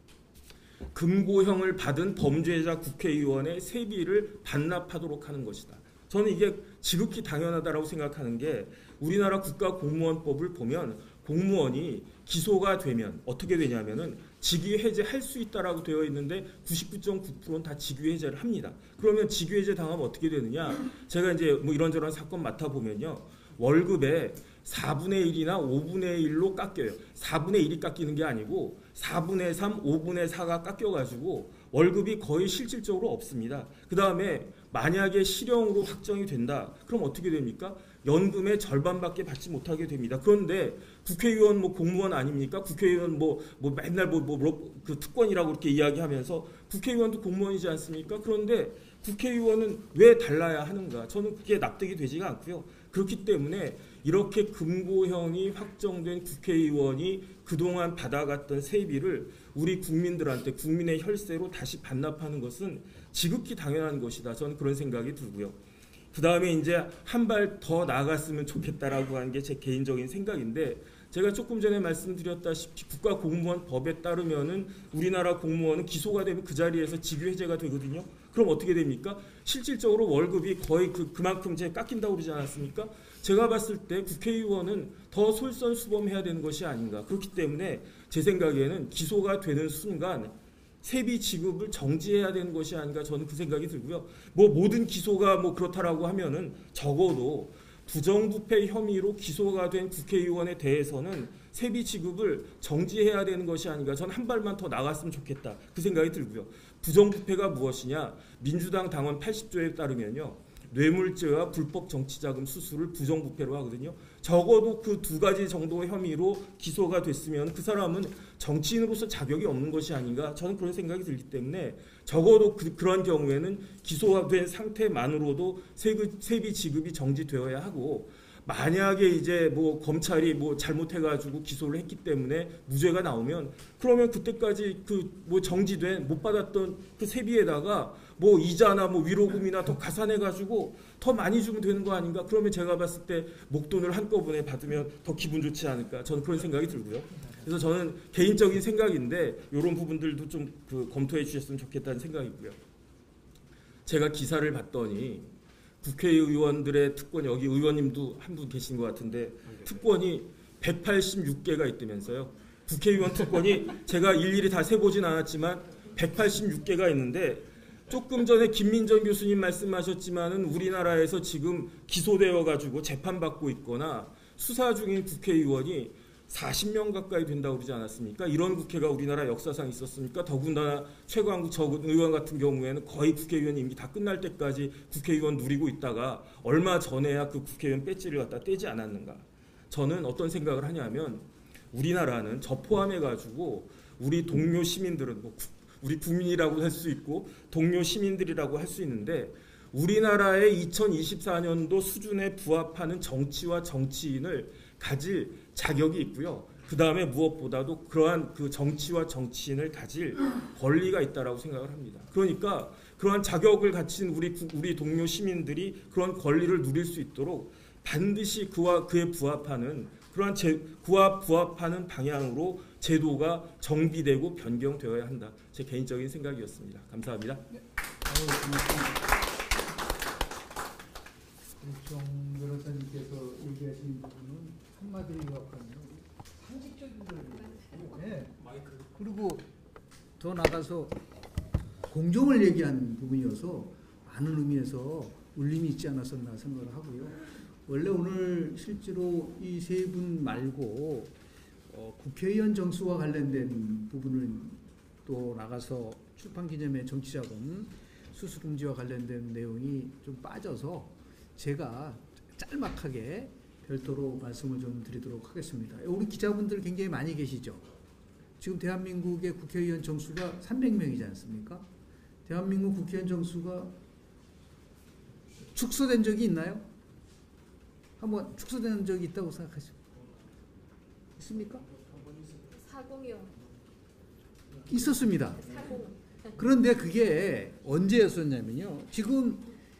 금고형을 받은 범죄자 국회의원의 세비를 반납하도록 하는 것이다. 저는 이게 지극히 당연하다라고 생각하는 게 우리나라 국가공무원법을 보면 공무원이 기소가 되면 어떻게 되냐면은 직위해제할 수 있다라고 되어 있는데 구십구 점 구 퍼센트는 다 직위해제를 합니다. 그러면 직위해제 당하면 어떻게 되느냐? 제가 이제 뭐 이런저런 사건 맡아보면요. 월급의 사분의 일이나 오분의 일로 깎여요. 사분의 일이 깎이는 게 아니고 사분의 삼, 오분의 사가 깎여가지고 월급이 거의 실질적으로 없습니다. 그 다음에 만약에 실형으로 확정이 된다. 그럼 어떻게 됩니까? 연금의 절반밖에 받지 못하게 됩니다. 그런데 국회의원 뭐 공무원 아닙니까? 국회의원 뭐, 뭐 맨날 뭐, 뭐, 뭐 그 특권이라고 그렇게 이야기하면서 국회의원도 공무원이지 않습니까? 그런데 국회의원은 왜 달라야 하는가? 저는 그게 납득이 되지가 않고요. 그렇기 때문에 이렇게 금고형이 확정된 국회의원이 그동안 받아갔던 세비를 우리 국민들한테 국민의 혈세로 다시 반납하는 것은 지극히 당연한 것이다. 저는 그런 생각이 들고요. 그 다음에 이제 한 발 더 나아갔으면 좋겠다라고 하는 게 제 개인적인 생각인데 제가 조금 전에 말씀드렸다시피 국가공무원법에 따르면은 우리나라 공무원은 기소가 되면 그 자리에서 직위해제가 되거든요. 그럼 어떻게 됩니까? 실질적으로 월급이 거의 그, 그만큼 제 깎인다고 그러지 않았습니까? 제가 봤을 때 국회의원은 더 솔선수범해야 되는 것이 아닌가. 그렇기 때문에 제 생각에는 기소가 되는 순간 세비 지급을 정지해야 되는 것이 아닌가 저는 그 생각이 들고요. 뭐 모든 기소가 뭐 그렇다라고 하면은 적어도 부정부패 혐의로 기소가 된 국회의원에 대해서는 세비 지급을 정지해야 되는 것이 아닌가. 저는 한 발만 더 나갔으면 좋겠다. 그 생각이 들고요. 부정부패가 무엇이냐? 민주당 당원 팔십 조에 따르면요. 뇌물죄와 불법 정치자금 수수를 부정부패로 하거든요. 적어도 그 두 가지 정도의 혐의로 기소가 됐으면 그 사람은 정치인으로서 자격이 없는 것이 아닌가, 저는 그런 생각이 들기 때문에 적어도 그, 그런 경우에는 기소가 된 상태만으로도 세금, 세비 지급이 정지되어야 하고, 만약에 이제 뭐 검찰이 뭐 잘못해가지고 기소를 했기 때문에 무죄가 나오면 그러면 그때까지 그 뭐 정지된 못 받았던 그 세비에다가 뭐 이자나 뭐 위로금이나 더 가산해가지고 더 많이 주면 되는 거 아닌가? 그러면 제가 봤을 때 목돈을 한꺼번에 받으면 더 기분 좋지 않을까? 저는 그런 생각이 들고요. 그래서 저는 개인적인 생각인데 이런 부분들도 좀 그 검토해 주셨으면 좋겠다는 생각이고요. 제가 기사를 봤더니 국회의원들의 특권, 여기 의원님도 한 분 계신 것 같은데 특권이 백팔십육 개가 있다면서요. 국회의원 특권이 제가 일일이 다 세보진 않았지만 백팔십육 개가 있는데, 조금 전에 김민전 교수님 말씀하셨지만은 우리나라에서 지금 기소되어 가지고 재판받고 있거나 수사 중인 국회의원이 사십 명 가까이 된다고 그러지 않았습니까? 이런 국회가 우리나라 역사상 있었습니까? 더군다나 최광국 전 의원 같은 경우에는 거의 국회의원 임기 다 끝날 때까지 국회의원 누리고 있다가 얼마 전에야 그 국회의원 배지를 갖다 떼지 않았는가? 저는 어떤 생각을 하냐면, 우리나라는 저 포함해가지고 우리 동료 시민들은 뭐 우리 국민이라고 할 수 있고 동료 시민들이라고 할 수 있는데, 우리나라의 이천이십사 년도 수준에 부합하는 정치와 정치인을 가질 자격이 있고요. 그 다음에 무엇보다도 그러한 그 정치와 정치인을 가질 권리가 있다라고 생각을 합니다. 그러니까 그러한 자격을 갖춘 우리 우리 동료 시민들이 그런 권리를 누릴 수 있도록 반드시 그와 그에 부합하는 그러한 제, 그와 부합하는 방향으로 제도가 정비되고 변경되어야 한다. 제 개인적인 생각이었습니다. 감사합니다. 네. 아유, 고맙습니다. 정 변호사님께서 얘기하신 부분은 한마디로 요약하면 상식적인 거예요. 네. 그리고 더 나가서 공정을 얘기한 부분이어서 많은 의미에서 울림이 있지 않았었나 생각을 하고요. 원래 오늘 실제로 이 세 분 말고 어, 국회의원 정수와 관련된 부분을 또 나가서 출판기념회 정치자금 수수금지와 관련된 내용이 좀 빠져서 제가 짤막하게 별도로 말씀을 좀 드리도록 하겠습니다. 우리 기자분들 굉장히 많이 계시죠? 지금 대한민국의 국회의원 정수가 삼백 명이지 않습니까? 대한민국 국회의원 정수가 축소된 적이 있나요? 한번 축소된 적이 있다고 생각하시죠? 있습니까? 사공이요. 있었습니다. 사공. 그런데 그게 언제였었냐면요. 지금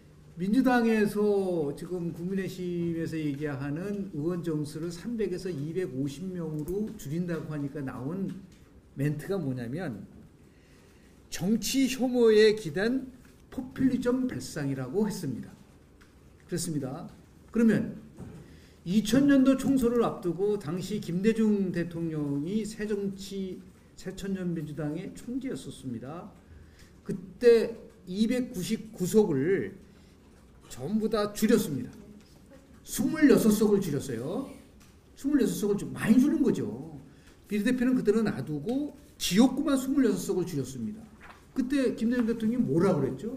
민주당에서 지금 국민의힘에서 얘기하는 의원 정수를 삼백에서 이백오십 명으로 줄인다고 하니까 나온 멘트가 뭐냐면 정치 혐오에 기댄 포퓰리즘 발상이라고 했습니다. 그렇습니다. 그러면 이천 년도 총선을 앞두고 당시 김대중 대통령이 새정치 새천년민주당의 총재였었습니다. 그때 이백구십구 석을 전부 다 줄였습니다. 스물여섯 석을 줄였어요. 스물여섯 석을 좀 많이 줄인 거죠. 비례대표는 그대로 놔두고 지역구만 스물여섯 석을 줄였습니다. 그때 김대중 대통령이 뭐라 그랬죠?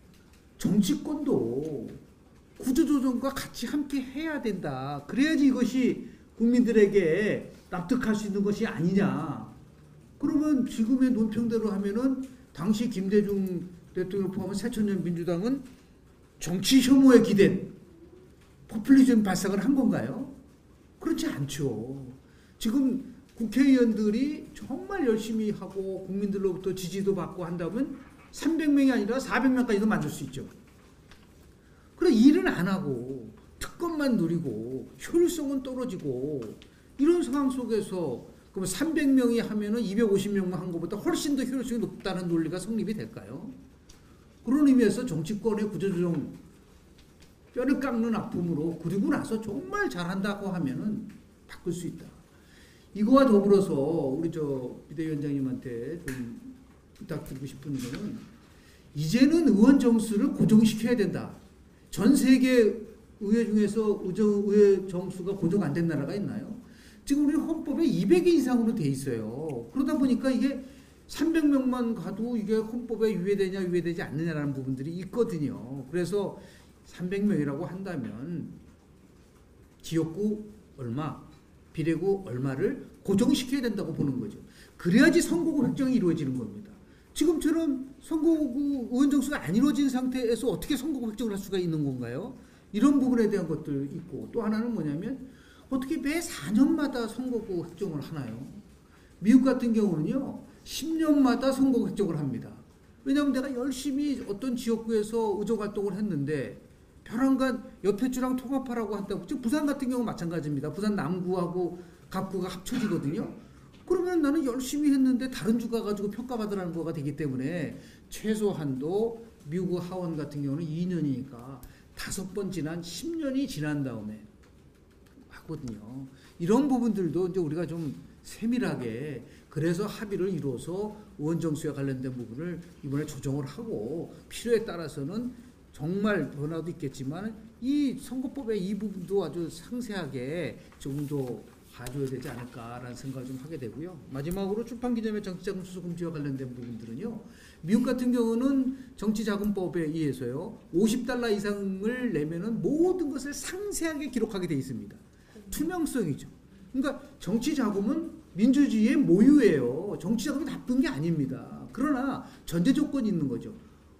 정치권도 구조조정과 같이 함께 해야 된다. 그래야지 이것이 국민들에게 납득할 수 있는 것이 아니냐. 그러면 지금의 논평대로 하면은 당시 김대중 대통령 포함한 새천년 민주당은 정치 혐오에 기댄 포퓰리즘 발상을 한 건가요? 그렇지 않죠. 지금 국회의원들이 정말 열심히 하고 국민들로부터 지지도 받고 한다면 삼백 명이 아니라 사백 명까지도 만들 수 있죠. 그래 일은 안 하고 특권만 누리고 효율성은 떨어지고 이런 상황 속에서 그럼 삼백 명이 하면은 이백오십 명만 한 것보다 훨씬 더 효율성이 높다는 논리가 성립이 될까요? 그런 의미에서 정치권의 구조조정 뼈를 깎는 아픔으로 그리고 나서 정말 잘한다고 하면은 바꿀 수 있다. 이거와 더불어서 우리 저 비대위원장님한테 좀 부탁드리고 싶은 거는 이제는 의원 정수를 고정시켜야 된다. 전 세계 의회 중에서 의회 정수가 고정 안 된 나라가 있나요? 지금 우리 헌법에 이백 개 이상으로 돼 있어요. 그러다 보니까 이게 삼백 명만 가도 이게 헌법에 유예되냐 유예되지 않느냐라는 부분들이 있거든요. 그래서 삼백 명이라고 한다면 지역구 얼마, 비례구 얼마를 고정시켜야 된다고 보는 거죠. 그래야지 선거구 획정이 이루어지는 겁니다. 지금처럼 선거구 의원 정수가 안 이루어진 상태에서 어떻게 선거구 획정을 할 수가 있는 건가요? 이런 부분에 대한 것들 있고, 또 하나는 뭐냐면 어떻게 매 사 년마다 선거구 획정을 하나요? 미국 같은 경우는요 십 년마다 선거구 획정을 합니다. 왜냐하면 내가 열심히 어떤 지역구에서 의정 활동을 했는데 벼랑간 옆에 주랑 통합하라고 한다고. 지금 부산 같은 경우 마찬가지입니다. 부산 남구하고 갑구가 합쳐지거든요. 그러면 나는 열심히 했는데 다른 주 가가지고 평가받으라는 거가 되기 때문에 최소한도 미국 하원 같은 경우는 이 년이니까 다섯 번 지난 십 년이 지난 다음에 하거든요. 이런 부분들도 이제 우리가 좀 세밀하게 그래서 합의를 이루어서 의원 정수에 관련된 부분을 이번에 조정을 하고 필요에 따라서는 정말 변화도 있겠지만 이 선거법의 이 부분도 아주 상세하게 조금 더 가져야 되지 않을까라는 생각을 좀 하게 되고요. 마지막으로 출판기념회 정치자금 수수 금지와 관련된 부분들은요. 미국 같은 경우는 정치자금법에 의해서요. 오십 달러 이상을 내면은 모든 것을 상세하게 기록하게 돼 있습니다. 투명성이죠. 그러니까 정치자금은 민주주의의 모유예요. 정치자금이 나쁜 게 아닙니다. 그러나 전제 조건이 있는 거죠.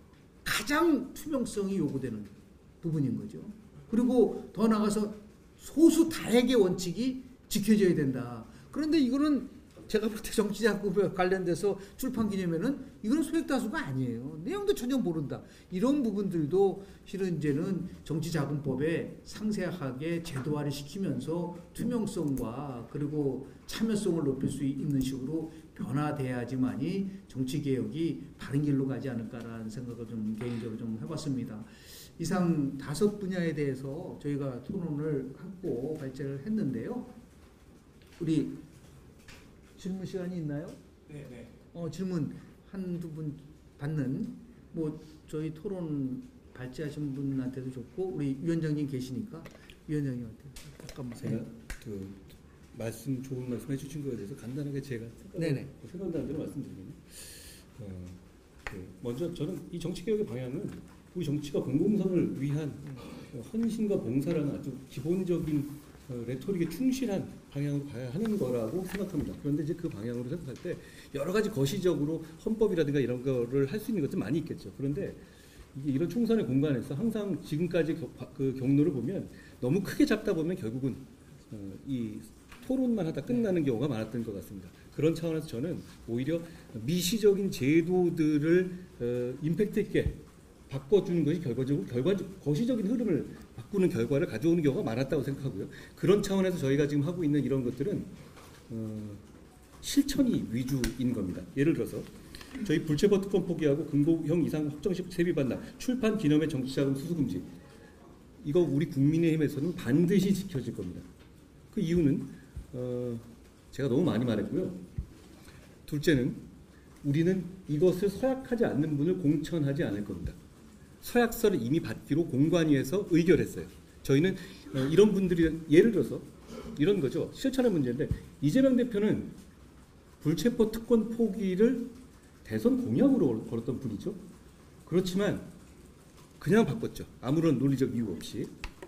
가장 투명성이 요구되는 부분인 거죠. 그리고 더 나아가서 소수 다액의 원칙이 지켜져야 된다. 그런데 이거는 제가 볼 때 정치자금에 관련돼서 출판기념회는 이거는 소액다수가 아니에요. 내용도 전혀 모른다. 이런 부분들도 실은 이제는 정치자금법에 상세하게 제도화를 시키면서 투명성과 그리고 참여성을 높일 수 있는 식으로 변화돼야지만이 정치개혁이 바른 길로 가지 않을까라는 생각을 좀 개인적으로 좀 해봤습니다. 이상 다섯 분야에 대해서 저희가 토론을 하고 발제를 했는데요. 우리 질문 시간이 있나요? 네, 네. 어, 질문 한두 분 받는 뭐 저희 토론 발제하신 분한테도 좋고 우리 위원장님 계시니까 위원장님한테 잠깐만. 제가 그 말씀 좋은 말씀 해주신 거에 대해서 간단하게 제가 네네. 생각나는 대로 말씀드리면 어, 그 먼저 저는 이 정치 개혁의 방향은 우리 정치가 공공성을 위한 헌신과 봉사라는 아주 기본적인 어, 레토릭에 충실한 방향으로 가야 하는 거라고 생각합니다. 그런데 이제 그 방향으로 생각할 때 여러 가지 거시적으로 헌법이라든가 이런 거를 할 수 있는 것도 많이 있겠죠. 그런데 이게 이런 총선의 공간에서 항상 지금까지 겨, 그 경로를 보면 너무 크게 잡다 보면 결국은 어, 이 토론만 하다 끝나는 경우가 많았던 것 같습니다. 그런 차원에서 저는 오히려 미시적인 제도들을 어, 임팩트 있게 바꿔주는 것이 결과적으로 결과 거시적인 흐름을 바꾸는 결과를 가져오는 경우가 많았다고 생각하고요. 그런 차원에서 저희가 지금 하고 있는 이런 것들은 어, 실천이 위주인 겁니다. 예를 들어서 저희 불체포 특권 포기하고 근고형 이상 확정식 세비 반납, 출판 기념회 정치자금 수수 금지, 이거 우리 국민의힘에서는 반드시 지켜질 겁니다. 그 이유는 어, 제가 너무 많이 말했고요. 둘째는 우리는 이것을 서약하지 않는 분을 공천하지 않을 겁니다. 서약서를 이미 받기로 공관위에서 의결했어요. 저희는 어, 이런 분들이 예를 들어서 이런 거죠. 실천의 문제인데 이재명 대표는 불체포 특권 포기를 대선 공약으로 걸었던 분이죠. 그렇지만 그냥 바꿨죠. 아무런 논리적 이유 없이.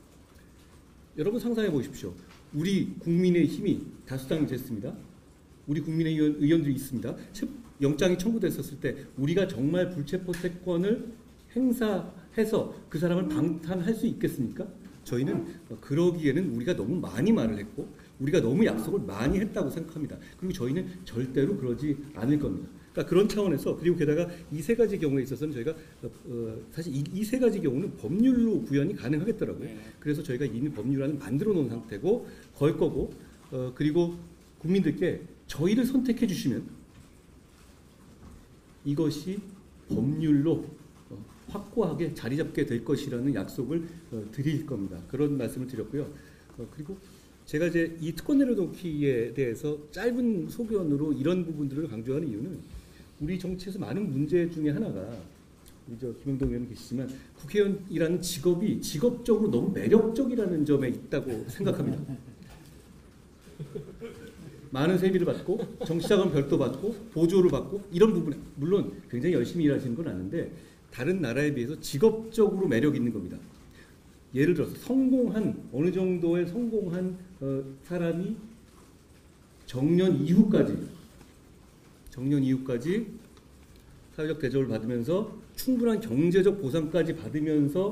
여러분 상상해 보십시오. 우리 국민의 힘이 다수당이 됐습니다. 우리 국민의 의원, 의원들이 있습니다. 영장이 청구됐었을 때 우리가 정말 불체포 특권을 행사해서 그 사람을 방탄할 수 있겠습니까? 저희는 그러기에는 우리가 너무 많이 말을 했고 우리가 너무 약속을 많이 했다고 생각합니다. 그리고 저희는 절대로 그러지 않을 겁니다. 그러니까 그런 차원에서, 그리고 게다가 이 세 가지 경우에 있어서는 저희가 어, 사실 이 세 가지 경우는 법률로 구현이 가능하겠더라고요. 그래서 저희가 이미 법률안을 만들어 놓은 상태고 걸 거고 어, 그리고 국민들께 저희를 선택해 주시면 이것이 법률로 어, 확고하게 자리 잡게 될 것이라는 약속을 어, 드릴 겁니다. 그런 말씀을 드렸고요. 어, 그리고 제가 이제 이 특권 내려놓기에 대해서 짧은 소견으로 이런 부분들을 강조하는 이유는 우리 정치에서 많은 문제 중에 하나가, 우리 저 김영동 의원님 계시지만 국회의원이라는 직업이 직업적으로 너무 매력적이라는 점에 있다고 생각합니다. 많은 세비를 받고 정치자금 별도 받고 보조를 받고 이런 부분에 물론 굉장히 열심히 일하시는 건 아는데 다른 나라에 비해서 직업적으로 매력 있는 겁니다. 예를 들어서 성공한 어느 정도의 성공한 어, 사람이 정년 이후까지 정년 이후까지 사회적 대접을 받으면서 충분한 경제적 보상까지 받으면서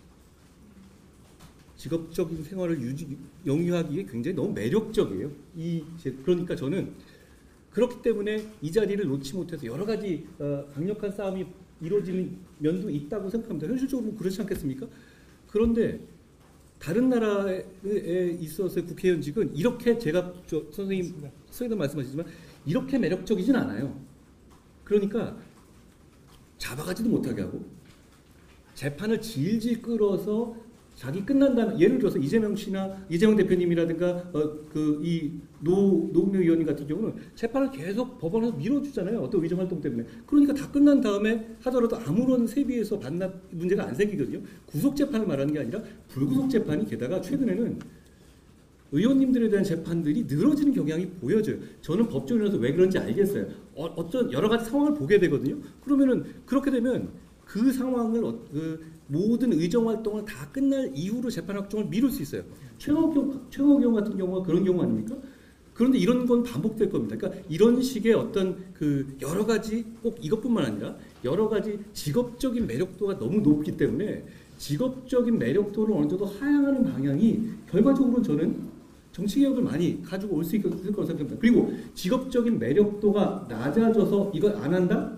직업적인 생활을 유지 영위하기에 굉장히 너무 매력적이에요. 이 그러니까 저는 그렇기 때문에 이 자리를 놓지 못해서 여러 가지 어, 강력한 싸움이 이루어지는 면도 있다고 생각합니다. 현실적으로 그렇지 않겠습니까? 그런데 다른 나라에 있어서의 국회의원직은 이렇게 제가 저 선생님 선생님도 말씀하시지만 이렇게 매력적이진 않아요. 그러니까 잡아가지도 못하게 하고 재판을 질질 끌어서 자기 끝난 다음에 예를 들어서 이재명 씨나 이재명 대표님이라든가 어, 그 이 노 노웅래 의원님 같은 경우는 재판을 계속 법원에서 밀어주잖아요. 어떤 의정 활동 때문에. 그러니까 다 끝난 다음에 하더라도 아무런 세비에서 반납 문제가 안 생기거든요. 구속 재판을 말하는 게 아니라 불구속 재판이 게다가 최근에는 의원님들에 대한 재판들이 늘어지는 경향이 보여져요. 저는 법조인으로서 왜 그런지 알겠어요. 어, 어떤 여러 가지 상황을 보게 되거든요. 그러면은 그렇게 되면 그 상황을 어, 그 모든 의정 활동을 다 끝날 이후로 재판 확정을 미룰 수 있어요. 최홍경 최홍경 같은 경우가 그런 경우 아닙니까? 그런데 이런 건 반복될 겁니다. 그러니까 이런 식의 어떤 그 여러 가지 꼭 이것뿐만 아니라 여러 가지 직업적인 매력도가 너무 높기 때문에 직업적인 매력도를 어느 정도 하향하는 방향이 결과적으로 저는 정치개혁을 많이 가지고 올 수 있을 거라고 생각합니다. 그리고 직업적인 매력도가 낮아져서 이걸 안 한다?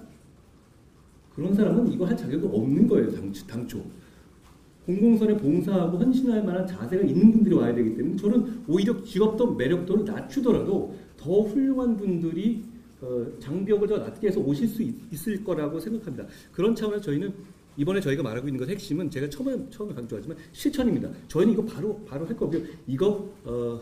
그런 사람은 이거 할 자격이 없는 거예요. 당초. 공공선에 봉사하고 헌신할 만한 자세가 있는 분들이 와야 되기 때문에 저는 오히려 직업도 매력도를 낮추더라도 더 훌륭한 분들이 어, 장벽을 더 낮게 해서 오실 수 있, 있을 거라고 생각합니다. 그런 차원에서 저희는 이번에 저희가 말하고 있는 것 핵심은 제가 처음에 처음에 강조하지만 실천입니다. 저희는 이거 바로 바로 할 거고요. 이거 어,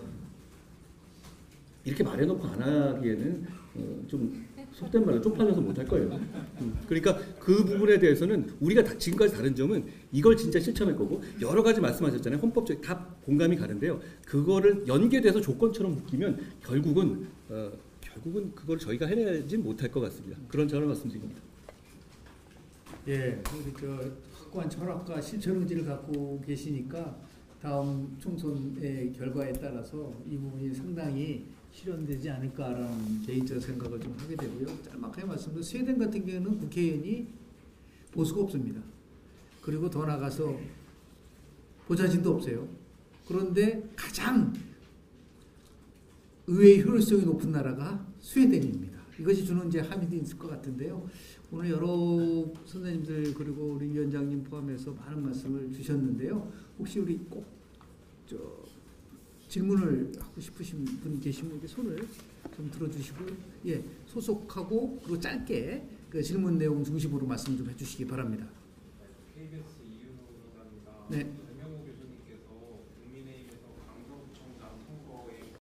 이렇게 말해놓고 안 하기에는 어, 좀 속된 말로 쪽팔려서 못 할 거예요. 음, 그러니까 그 부분에 대해서는 우리가 다, 지금까지 다른 점은 이걸 진짜 실천할 거고 여러 가지 말씀하셨잖아요. 헌법적 다 공감이 가는데요. 그거를 연계돼서 조건처럼 묶이면 결국은 어, 결국은 그걸 저희가 해내지 못할 것 같습니다. 그런 점을 말씀드립니다. 예, 우리 저 확고한 철학과 실천 의지를 갖고 계시니까 다음 총선의 결과에 따라서 이 부분이 상당히 실현되지 않을까라는 개인적 생각을 좀 하게 되고요. 짤막하게 말씀드려 스웨덴 같은 경우는 국회의원이 보수가 없습니다. 그리고 더 나가서 보좌진도 없어요. 그런데 가장 의회의 효율성이 높은 나라가 스웨덴입니다. 이것이 주는 이제 함의도 있을 것 같은데요. 오늘 여러 선생님들 그리고 우리 위원장님 포함해서 많은 말씀을 주셨는데요. 혹시 우리 꼭 저 질문을 하고 싶으신 분 계시면 손을 좀 들어주시고, 예, 소속하고 그리고 짧게 그 질문 내용 중심으로 말씀 좀 해주시기 바랍니다. 케이비에스 이윤호 기자입니다. 네.